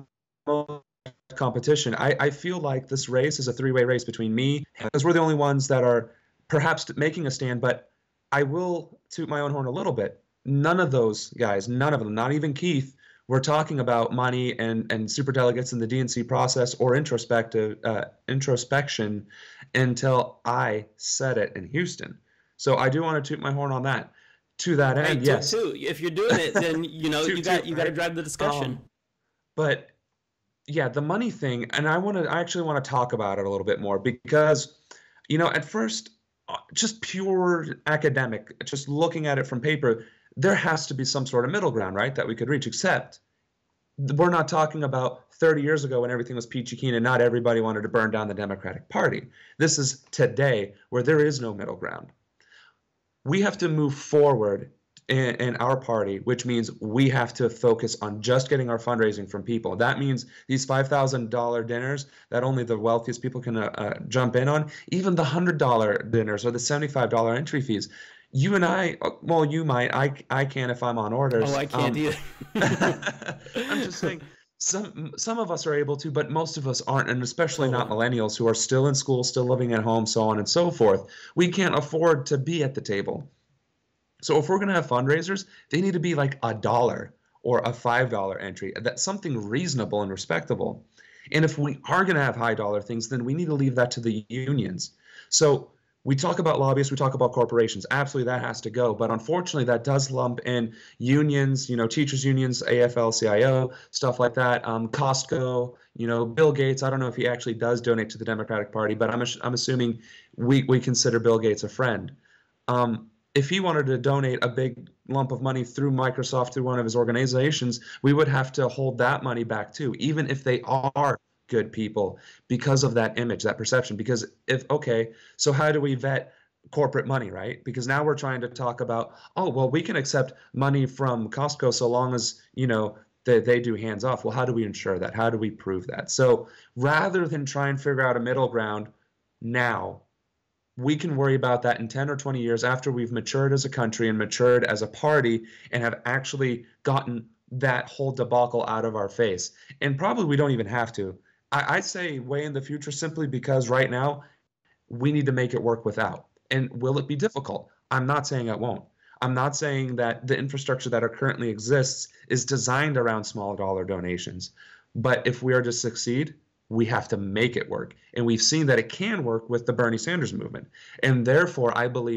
Speaker 18: competition. I, I feel like this race is a three-way race between me, because we're the only ones that are perhaps making a stand, but I will toot my own horn a little bit. None of those guys, none of them, not even Keith, were talking about money and, and superdelegates in the D N C process or introspective uh, introspection until I said it in Houston. So I do want to toot my horn on that. To that
Speaker 3: Hey,
Speaker 18: end,
Speaker 3: do-
Speaker 18: yes.
Speaker 3: too. If you're doing it, then, you know,
Speaker 18: Toot,
Speaker 3: you got
Speaker 18: toot,
Speaker 3: you got to
Speaker 18: right?
Speaker 3: drive the discussion.
Speaker 18: Um, But yeah, the money thing, and I want to, I actually want to talk about it a little bit more because, you know, at first, uh, just pure academic, just looking at it from paper, there has to be some sort of middle ground, right, that we could reach, except we're not talking about thirty years ago when everything was peachy keen and not everybody wanted to burn down the Democratic Party. This is today where there is no middle ground. We have to move forward in, in our party, which means we have to focus on just getting our fundraising from people. That means these five thousand dollar dinners that only the wealthiest people can uh, uh, jump in on, even the one hundred dollar dinners or the seventy-five dollar entry fees. You and I, well, you might, I, I can if I'm on orders.
Speaker 3: Oh, I can't
Speaker 18: Um,
Speaker 3: either.
Speaker 18: I'm just saying, some some of us are able to, but most of us aren't, and especially not millennials who are still in school, still living at home, so on and so forth. We can't afford to be at the table. So if we're going to have fundraisers, they need to be like a dollar or a five dollar entry. That's something reasonable and respectable. And if we are going to have high dollar things, then we need to leave that to the unions. So we talk about lobbyists, we talk about corporations. Absolutely, that has to go. But unfortunately, that does lump in unions, you know, teachers unions, A F L C I O, stuff like that. Um, Costco, you know, Bill Gates. I don't know if he actually does donate to the Democratic Party, but I'm, I'm assuming we, we consider Bill Gates a friend. Um, if he wanted to donate a big lump of money through Microsoft, through one of his organizations, we would have to hold that money back too, even if they are good people, because of that image, that perception. Because if, okay, so how do we vet corporate money, right? Because now we're trying to talk about, oh, well, we can accept money from Costco so long as, you know, they, they do hands off. Well, how do we ensure that? How do we prove that? So rather than try and figure out a middle ground now, we can worry about that in ten or twenty years after we've matured as a country and matured as a party and have actually gotten that whole debacle out of our face. And probably we don't even have to. I, I say way in the future simply because right now we need to make it work without. And will it be difficult? I'm not saying it won't. I'm not saying that the infrastructure that are currently exists is designed around small dollar donations. But if we are to succeed, we have to make it work. And we've seen that it can work with the Bernie Sanders movement. And therefore, I believe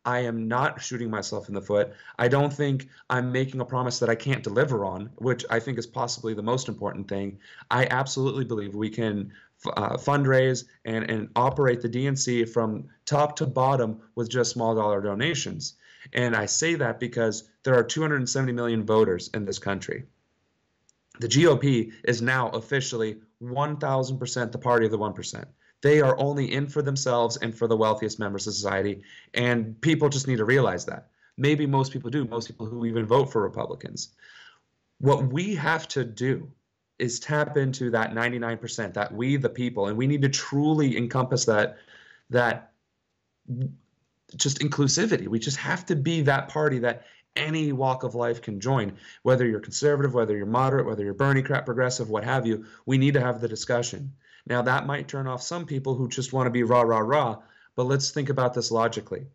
Speaker 18: I am not shooting myself in the foot. I don't think I'm making a promise that I can't deliver on, which I think is possibly the most important thing. I absolutely believe we can uh, fundraise and, and operate the D N C from top to bottom with just small dollar donations. And I say that because there are two hundred seventy million voters in this country. The G O P is now officially one thousand percent the party of the one percent. They are only in for themselves and for the wealthiest members of society, and people just need to realize that. Maybe most people do, most people who even vote for Republicans. What we have to do is tap into that ninety-nine percent, that we the people, and we need to truly encompass that, that just inclusivity. We just have to be that party that any walk of life can join, whether you're conservative, whether you're moderate, whether you're Bernie crap, progressive, what have you. We need to have the discussion. Now, that might turn off some people who just want to be rah, rah, rah, but let's think about this logically.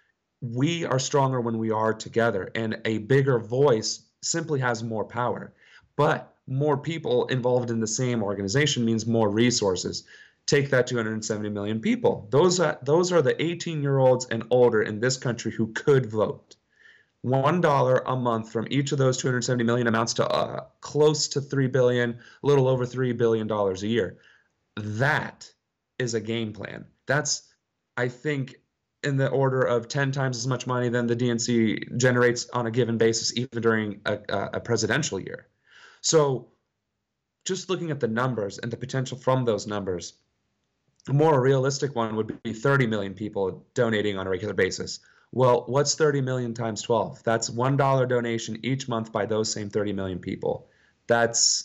Speaker 18: We are stronger when we are together, and a bigger voice simply has more power. But more people involved in the same organization means more resources. Take that two hundred seventy million people. Those are, those are the eighteen-year-olds and older in this country who could vote. One dollar a month from each of those two hundred seventy million amounts to uh, close to three billion dollars, a little over three billion dollars a year. That is a game plan. That's, I think, in the order of ten times as much money than the D N C generates on a given basis, even during a, a presidential year. So just looking at the numbers and the potential from those numbers, a more realistic one would be thirty million people donating on a regular basis. Well, what's thirty million times twelve? That's one dollar donation each month by those same thirty million people. That's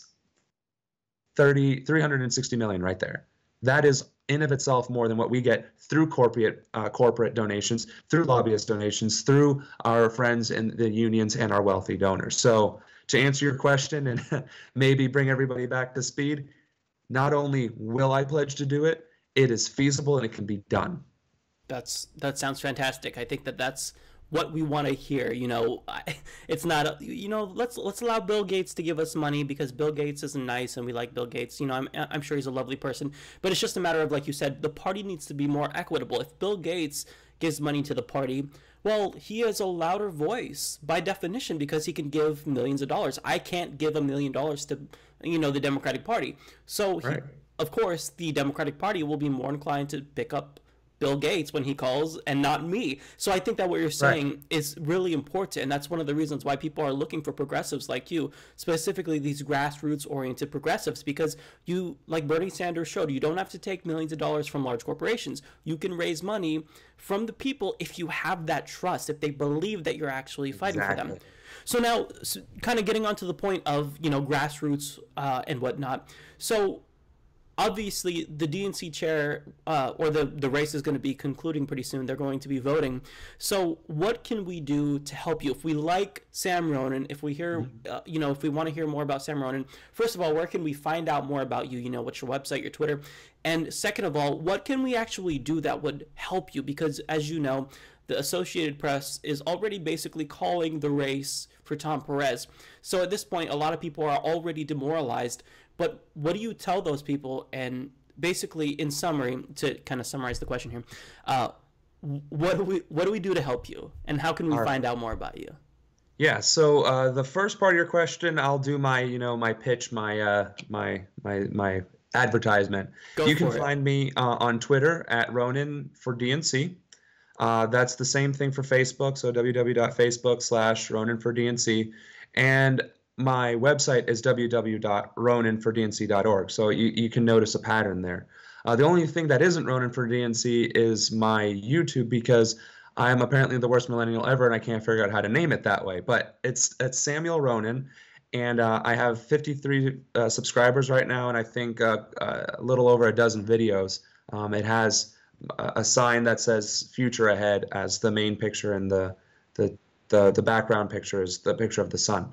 Speaker 18: thirty, three hundred sixty million right there. That is in of itself more than what we get through corporate uh, corporate donations, through lobbyist donations, through our friends in the unions and our wealthy donors. So to answer your question and maybe bring everybody back to speed, not only will I pledge to do it, it is feasible and it can be done.
Speaker 3: That's that sounds fantastic. I think that that's what we want to hear. You know, it's not, you know, let's let's allow Bill Gates to give us money because Bill Gates is nice and we like Bill Gates. You know, I'm I'm sure he's a lovely person, but it's just a matter of, like you said, the party needs to be more equitable. If Bill Gates gives money to the party, well, he has a louder voice by definition because he can give millions of dollars. I can't give a million dollars to, you know, the Democratic Party. So,
Speaker 18: Right.
Speaker 3: he, of course, the Democratic Party will be more inclined to pick up Bill Gates when he calls and not me. So I think that what you're saying
Speaker 18: Right.
Speaker 3: is really important, and that's one of the reasons why people are looking for progressives like you, specifically these grassroots-oriented progressives, because you, like Bernie Sanders showed, you don't have to take millions of dollars from large corporations. You can raise money from the people if you have that trust, if they believe that you're actually fighting for them.
Speaker 18: Exactly.
Speaker 3: So now, so kind of getting onto the point of, you know, grassroots uh, and whatnot. So obviously, the D N C chair, uh, or the, the race is going to be concluding pretty soon. They're going to be voting. So what can we do to help you? If we like Sam Ronan, if we hear, uh, you know, if we want to hear more about Sam Ronan, first of all, where can we find out more about you? You know, what's your website, your Twitter? And second of all, what can we actually do that would help you? Because as you know, the Associated Press is already basically calling the race for Tom Perez. So at this point, a lot of people are already demoralized. But what do you tell those people? And basically, in summary, to kind of summarize the question here, uh, what do we what do we do to help you, and how can we
Speaker 18: All right.
Speaker 3: find out more about you?
Speaker 18: Yeah. So uh, the first part of your question, I'll do my, you know, my pitch, my, uh, my, my, my advertisement.
Speaker 3: Go
Speaker 18: you can
Speaker 3: for it.
Speaker 18: find me uh, on Twitter at Ronan for D N C. Uh, that's the same thing for Facebook. So www.facebook slash Ronan for D N C, and my website is w w w dot ronan for d n c dot org. So you, you can notice a pattern there. Uh, the only thing that isn't Ronan for D N C is my YouTube, because I am apparently the worst millennial ever and I can't figure out how to name it that way. But it's it's Samuel Ronan, and uh, I have fifty-three uh, subscribers right now, and I think uh, uh, a little over a dozen videos. Um, it has a, a sign that says "Future Ahead" as the main picture, and the the the, the background picture is the picture of the sun.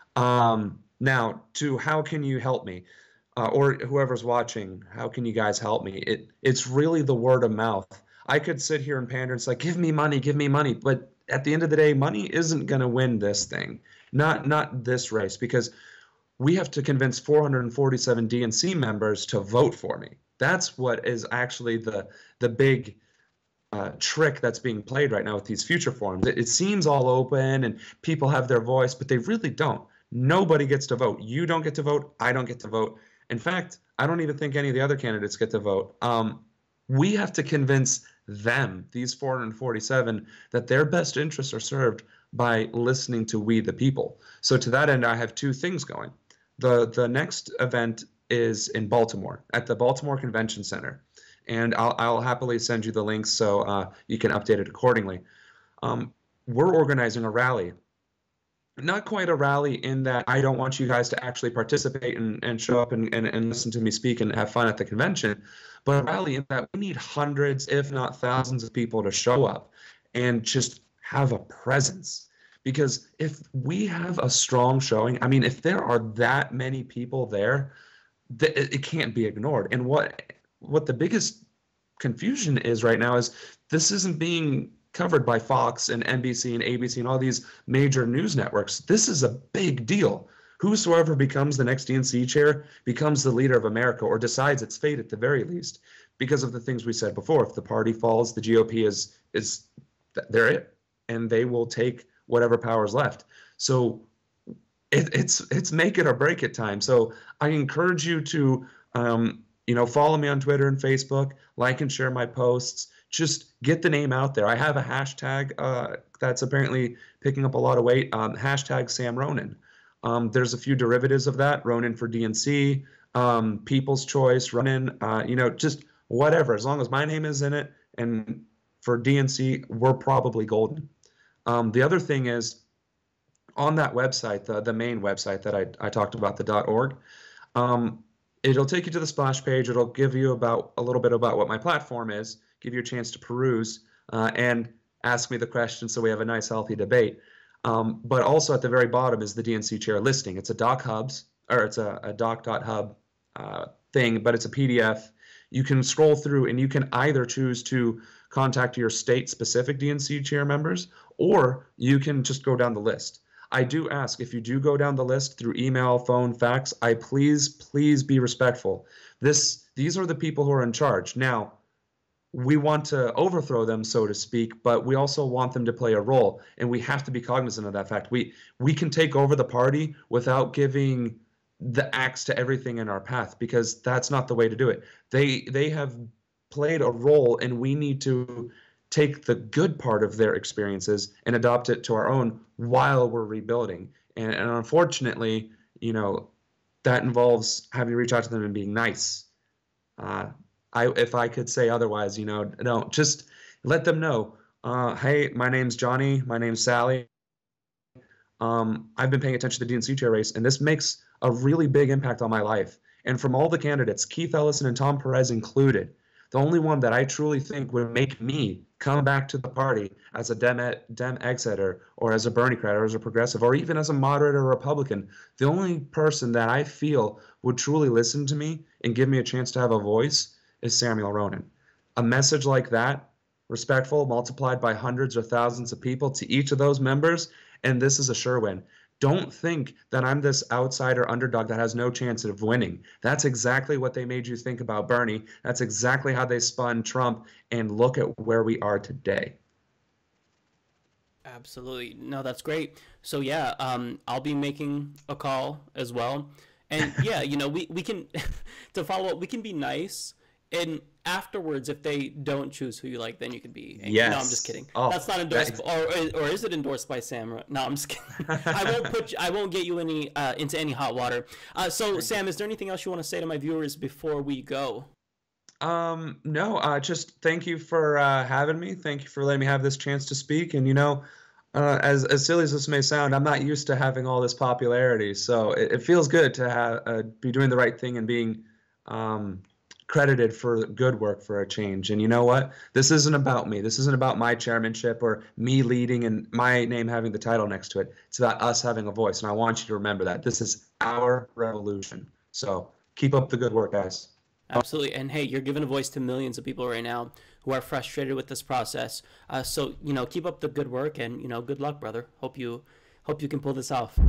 Speaker 18: Um, now, to how can you help me, uh, or whoever's watching, how can you guys help me? It it's really the word of mouth. I could sit here and pander and say, give me money, give me money. But at the end of the day, money isn't going to win this thing, not not this race, because we have to convince four hundred forty-seven D N C members to vote for me. That's what is actually the the big uh, trick that's being played right now with these future forums. It, it seems all open and people have their voice, but they really don't. Nobody gets to vote. You don't get to vote. I don't get to vote. In fact, I don't even think any of the other candidates get to vote. Um, we have to convince them, these four hundred forty-seven, that their best interests are served by listening to we the people. So to that end, I have two things going. The, the next event is in Baltimore at the Baltimore Convention Center. And I'll, I'll happily send you the links so uh, you can update it accordingly. Um, we're organizing a rally. Not quite a rally in that I don't want you guys to actually participate and, and show up and, and, and listen to me speak and have fun at the convention, but a rally in that we need hundreds, if not thousands of people to show up and just have a presence. Because if we have a strong showing, I mean, if there are that many people there, th- it can't be ignored. And what what the biggest confusion is right now is this isn't being covered by Fox and N B C and A B C and all these major news networks. This is a big deal. Whosoever becomes the next D N C chair becomes the leader of America, or decides its fate at the very least, because of the things we said before. If the party falls, the G O P is is they're it, and they will take whatever power is left. So it, it's it's make it or break it time. So I encourage you to um, you know, follow me on Twitter and Facebook, like and share my posts. Just get the name out there. I have a hashtag uh, that's apparently picking up a lot of weight. Um, hashtag Sam Ronan. Um, there's a few derivatives of that. Ronan for D N C, um, People's Choice, Ronan. Uh, you know, just whatever. As long as my name is in it, and for D N C, we're probably golden. Um, the other thing is, on that website, the the main website that I I talked about, the .org. Um, it'll take you to the splash page. It'll give you about a little bit about what my platform is. Give you a chance to peruse uh, and ask me the questions so we have a nice, healthy debate. Um, but also at the very bottom is the D N C chair listing. It's a doc hubs, or it's a, a doc.hub uh, thing, but it's a P D F. You can scroll through and you can either choose to contact your state-specific D N C chair members, or you can just go down the list. I do ask, if you do go down the list through email, phone, fax, I please, please be respectful. This, these are the people who are in charge. Now, we want to overthrow them, so to speak, but we also want them to play a role, and we have to be cognizant of that fact. We we can take over the party without giving the axe to everything in our path, because that's not the way to do it. They they have played a role, and we need to take the good part of their experiences and adopt it to our own while we're rebuilding. And, and unfortunately, you know, that involves having to reach out to them and being nice. Uh, I, if I could say otherwise, you know, don't just let them know. Uh, hey, my name's Johnny. My name's Sally. Um, I've been paying attention to the D N C chair race, and this makes a really big impact on my life. And from all the candidates, Keith Ellison and Tom Perez included, the only one that I truly think would make me come back to the party as a Dem, Dem exiter, or as a Berniecrat, or as a progressive, or even as a moderate or Republican, the only person that I feel would truly listen to me and give me a chance to have a voice is Samuel Ronan. A message like that, respectful, multiplied by hundreds or thousands of people to each of those members, and this is a sure win. Don't think that I'm this outsider underdog that has no chance of winning. That's exactly what they made you think about Bernie. That's exactly how they spun Trump, and look at where we are today.
Speaker 3: Absolutely. No, that's great. So yeah, um, I'll be making a call as well. And yeah, you know, we, we can, to follow up, we can be nice. And afterwards, if they don't choose who you like, then you can be angry.
Speaker 18: Yes.
Speaker 3: No, I'm just kidding.
Speaker 18: Oh,
Speaker 3: That's not endorsed, or or is it endorsed by Sam? No, I'm just kidding. I won't put. You, I won't get you any uh, into any hot water. Uh, so, Sam, is there anything else you want to say to my viewers before we go?
Speaker 18: Um, no, uh, just thank you for uh, having me. Thank you for letting me have this chance to speak. And you know, uh, as as silly as this may sound, I'm not used to having all this popularity, so it, it feels good to have uh, be doing the right thing and being Um, credited for good work for a change. And you know what? This isn't about me. This isn't about my chairmanship or me leading and my name having the title next to it. It's about us having a voice. And I want you to remember that. This is our revolution. So keep up the good work, guys.
Speaker 3: Absolutely. And hey, you're giving a voice to millions of people right now who are frustrated with this process. Uh, so, you know, keep up the good work, and, you know, good luck, brother. Hope you, hope you can pull this off.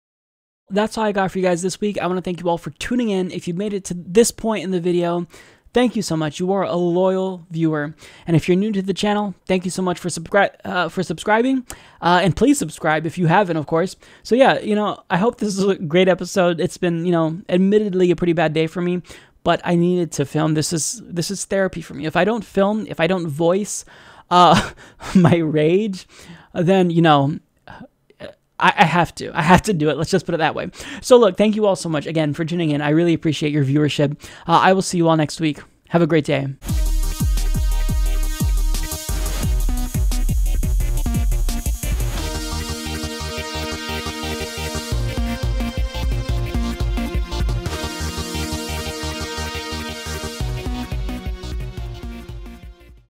Speaker 3: That's all I got for you guys this week. I want to thank you all for tuning in. If you've made it to this point in the video, thank you so much. You are a loyal viewer. And if you're new to the channel, thank you so much for, subscri uh, for subscribing. Uh, and please subscribe if you haven't, of course. So yeah, you know, I hope this is a great episode. It's been, you know, admittedly a pretty bad day for me, but I needed to film. This is, this is therapy for me. If I don't film, if I don't voice uh, my rage, then, you know, I, I have to. I have to do it. Let's just put it that way. So look, thank you all so much again for tuning in. I really appreciate your viewership. Uh, I will see you all next week. Have a great day.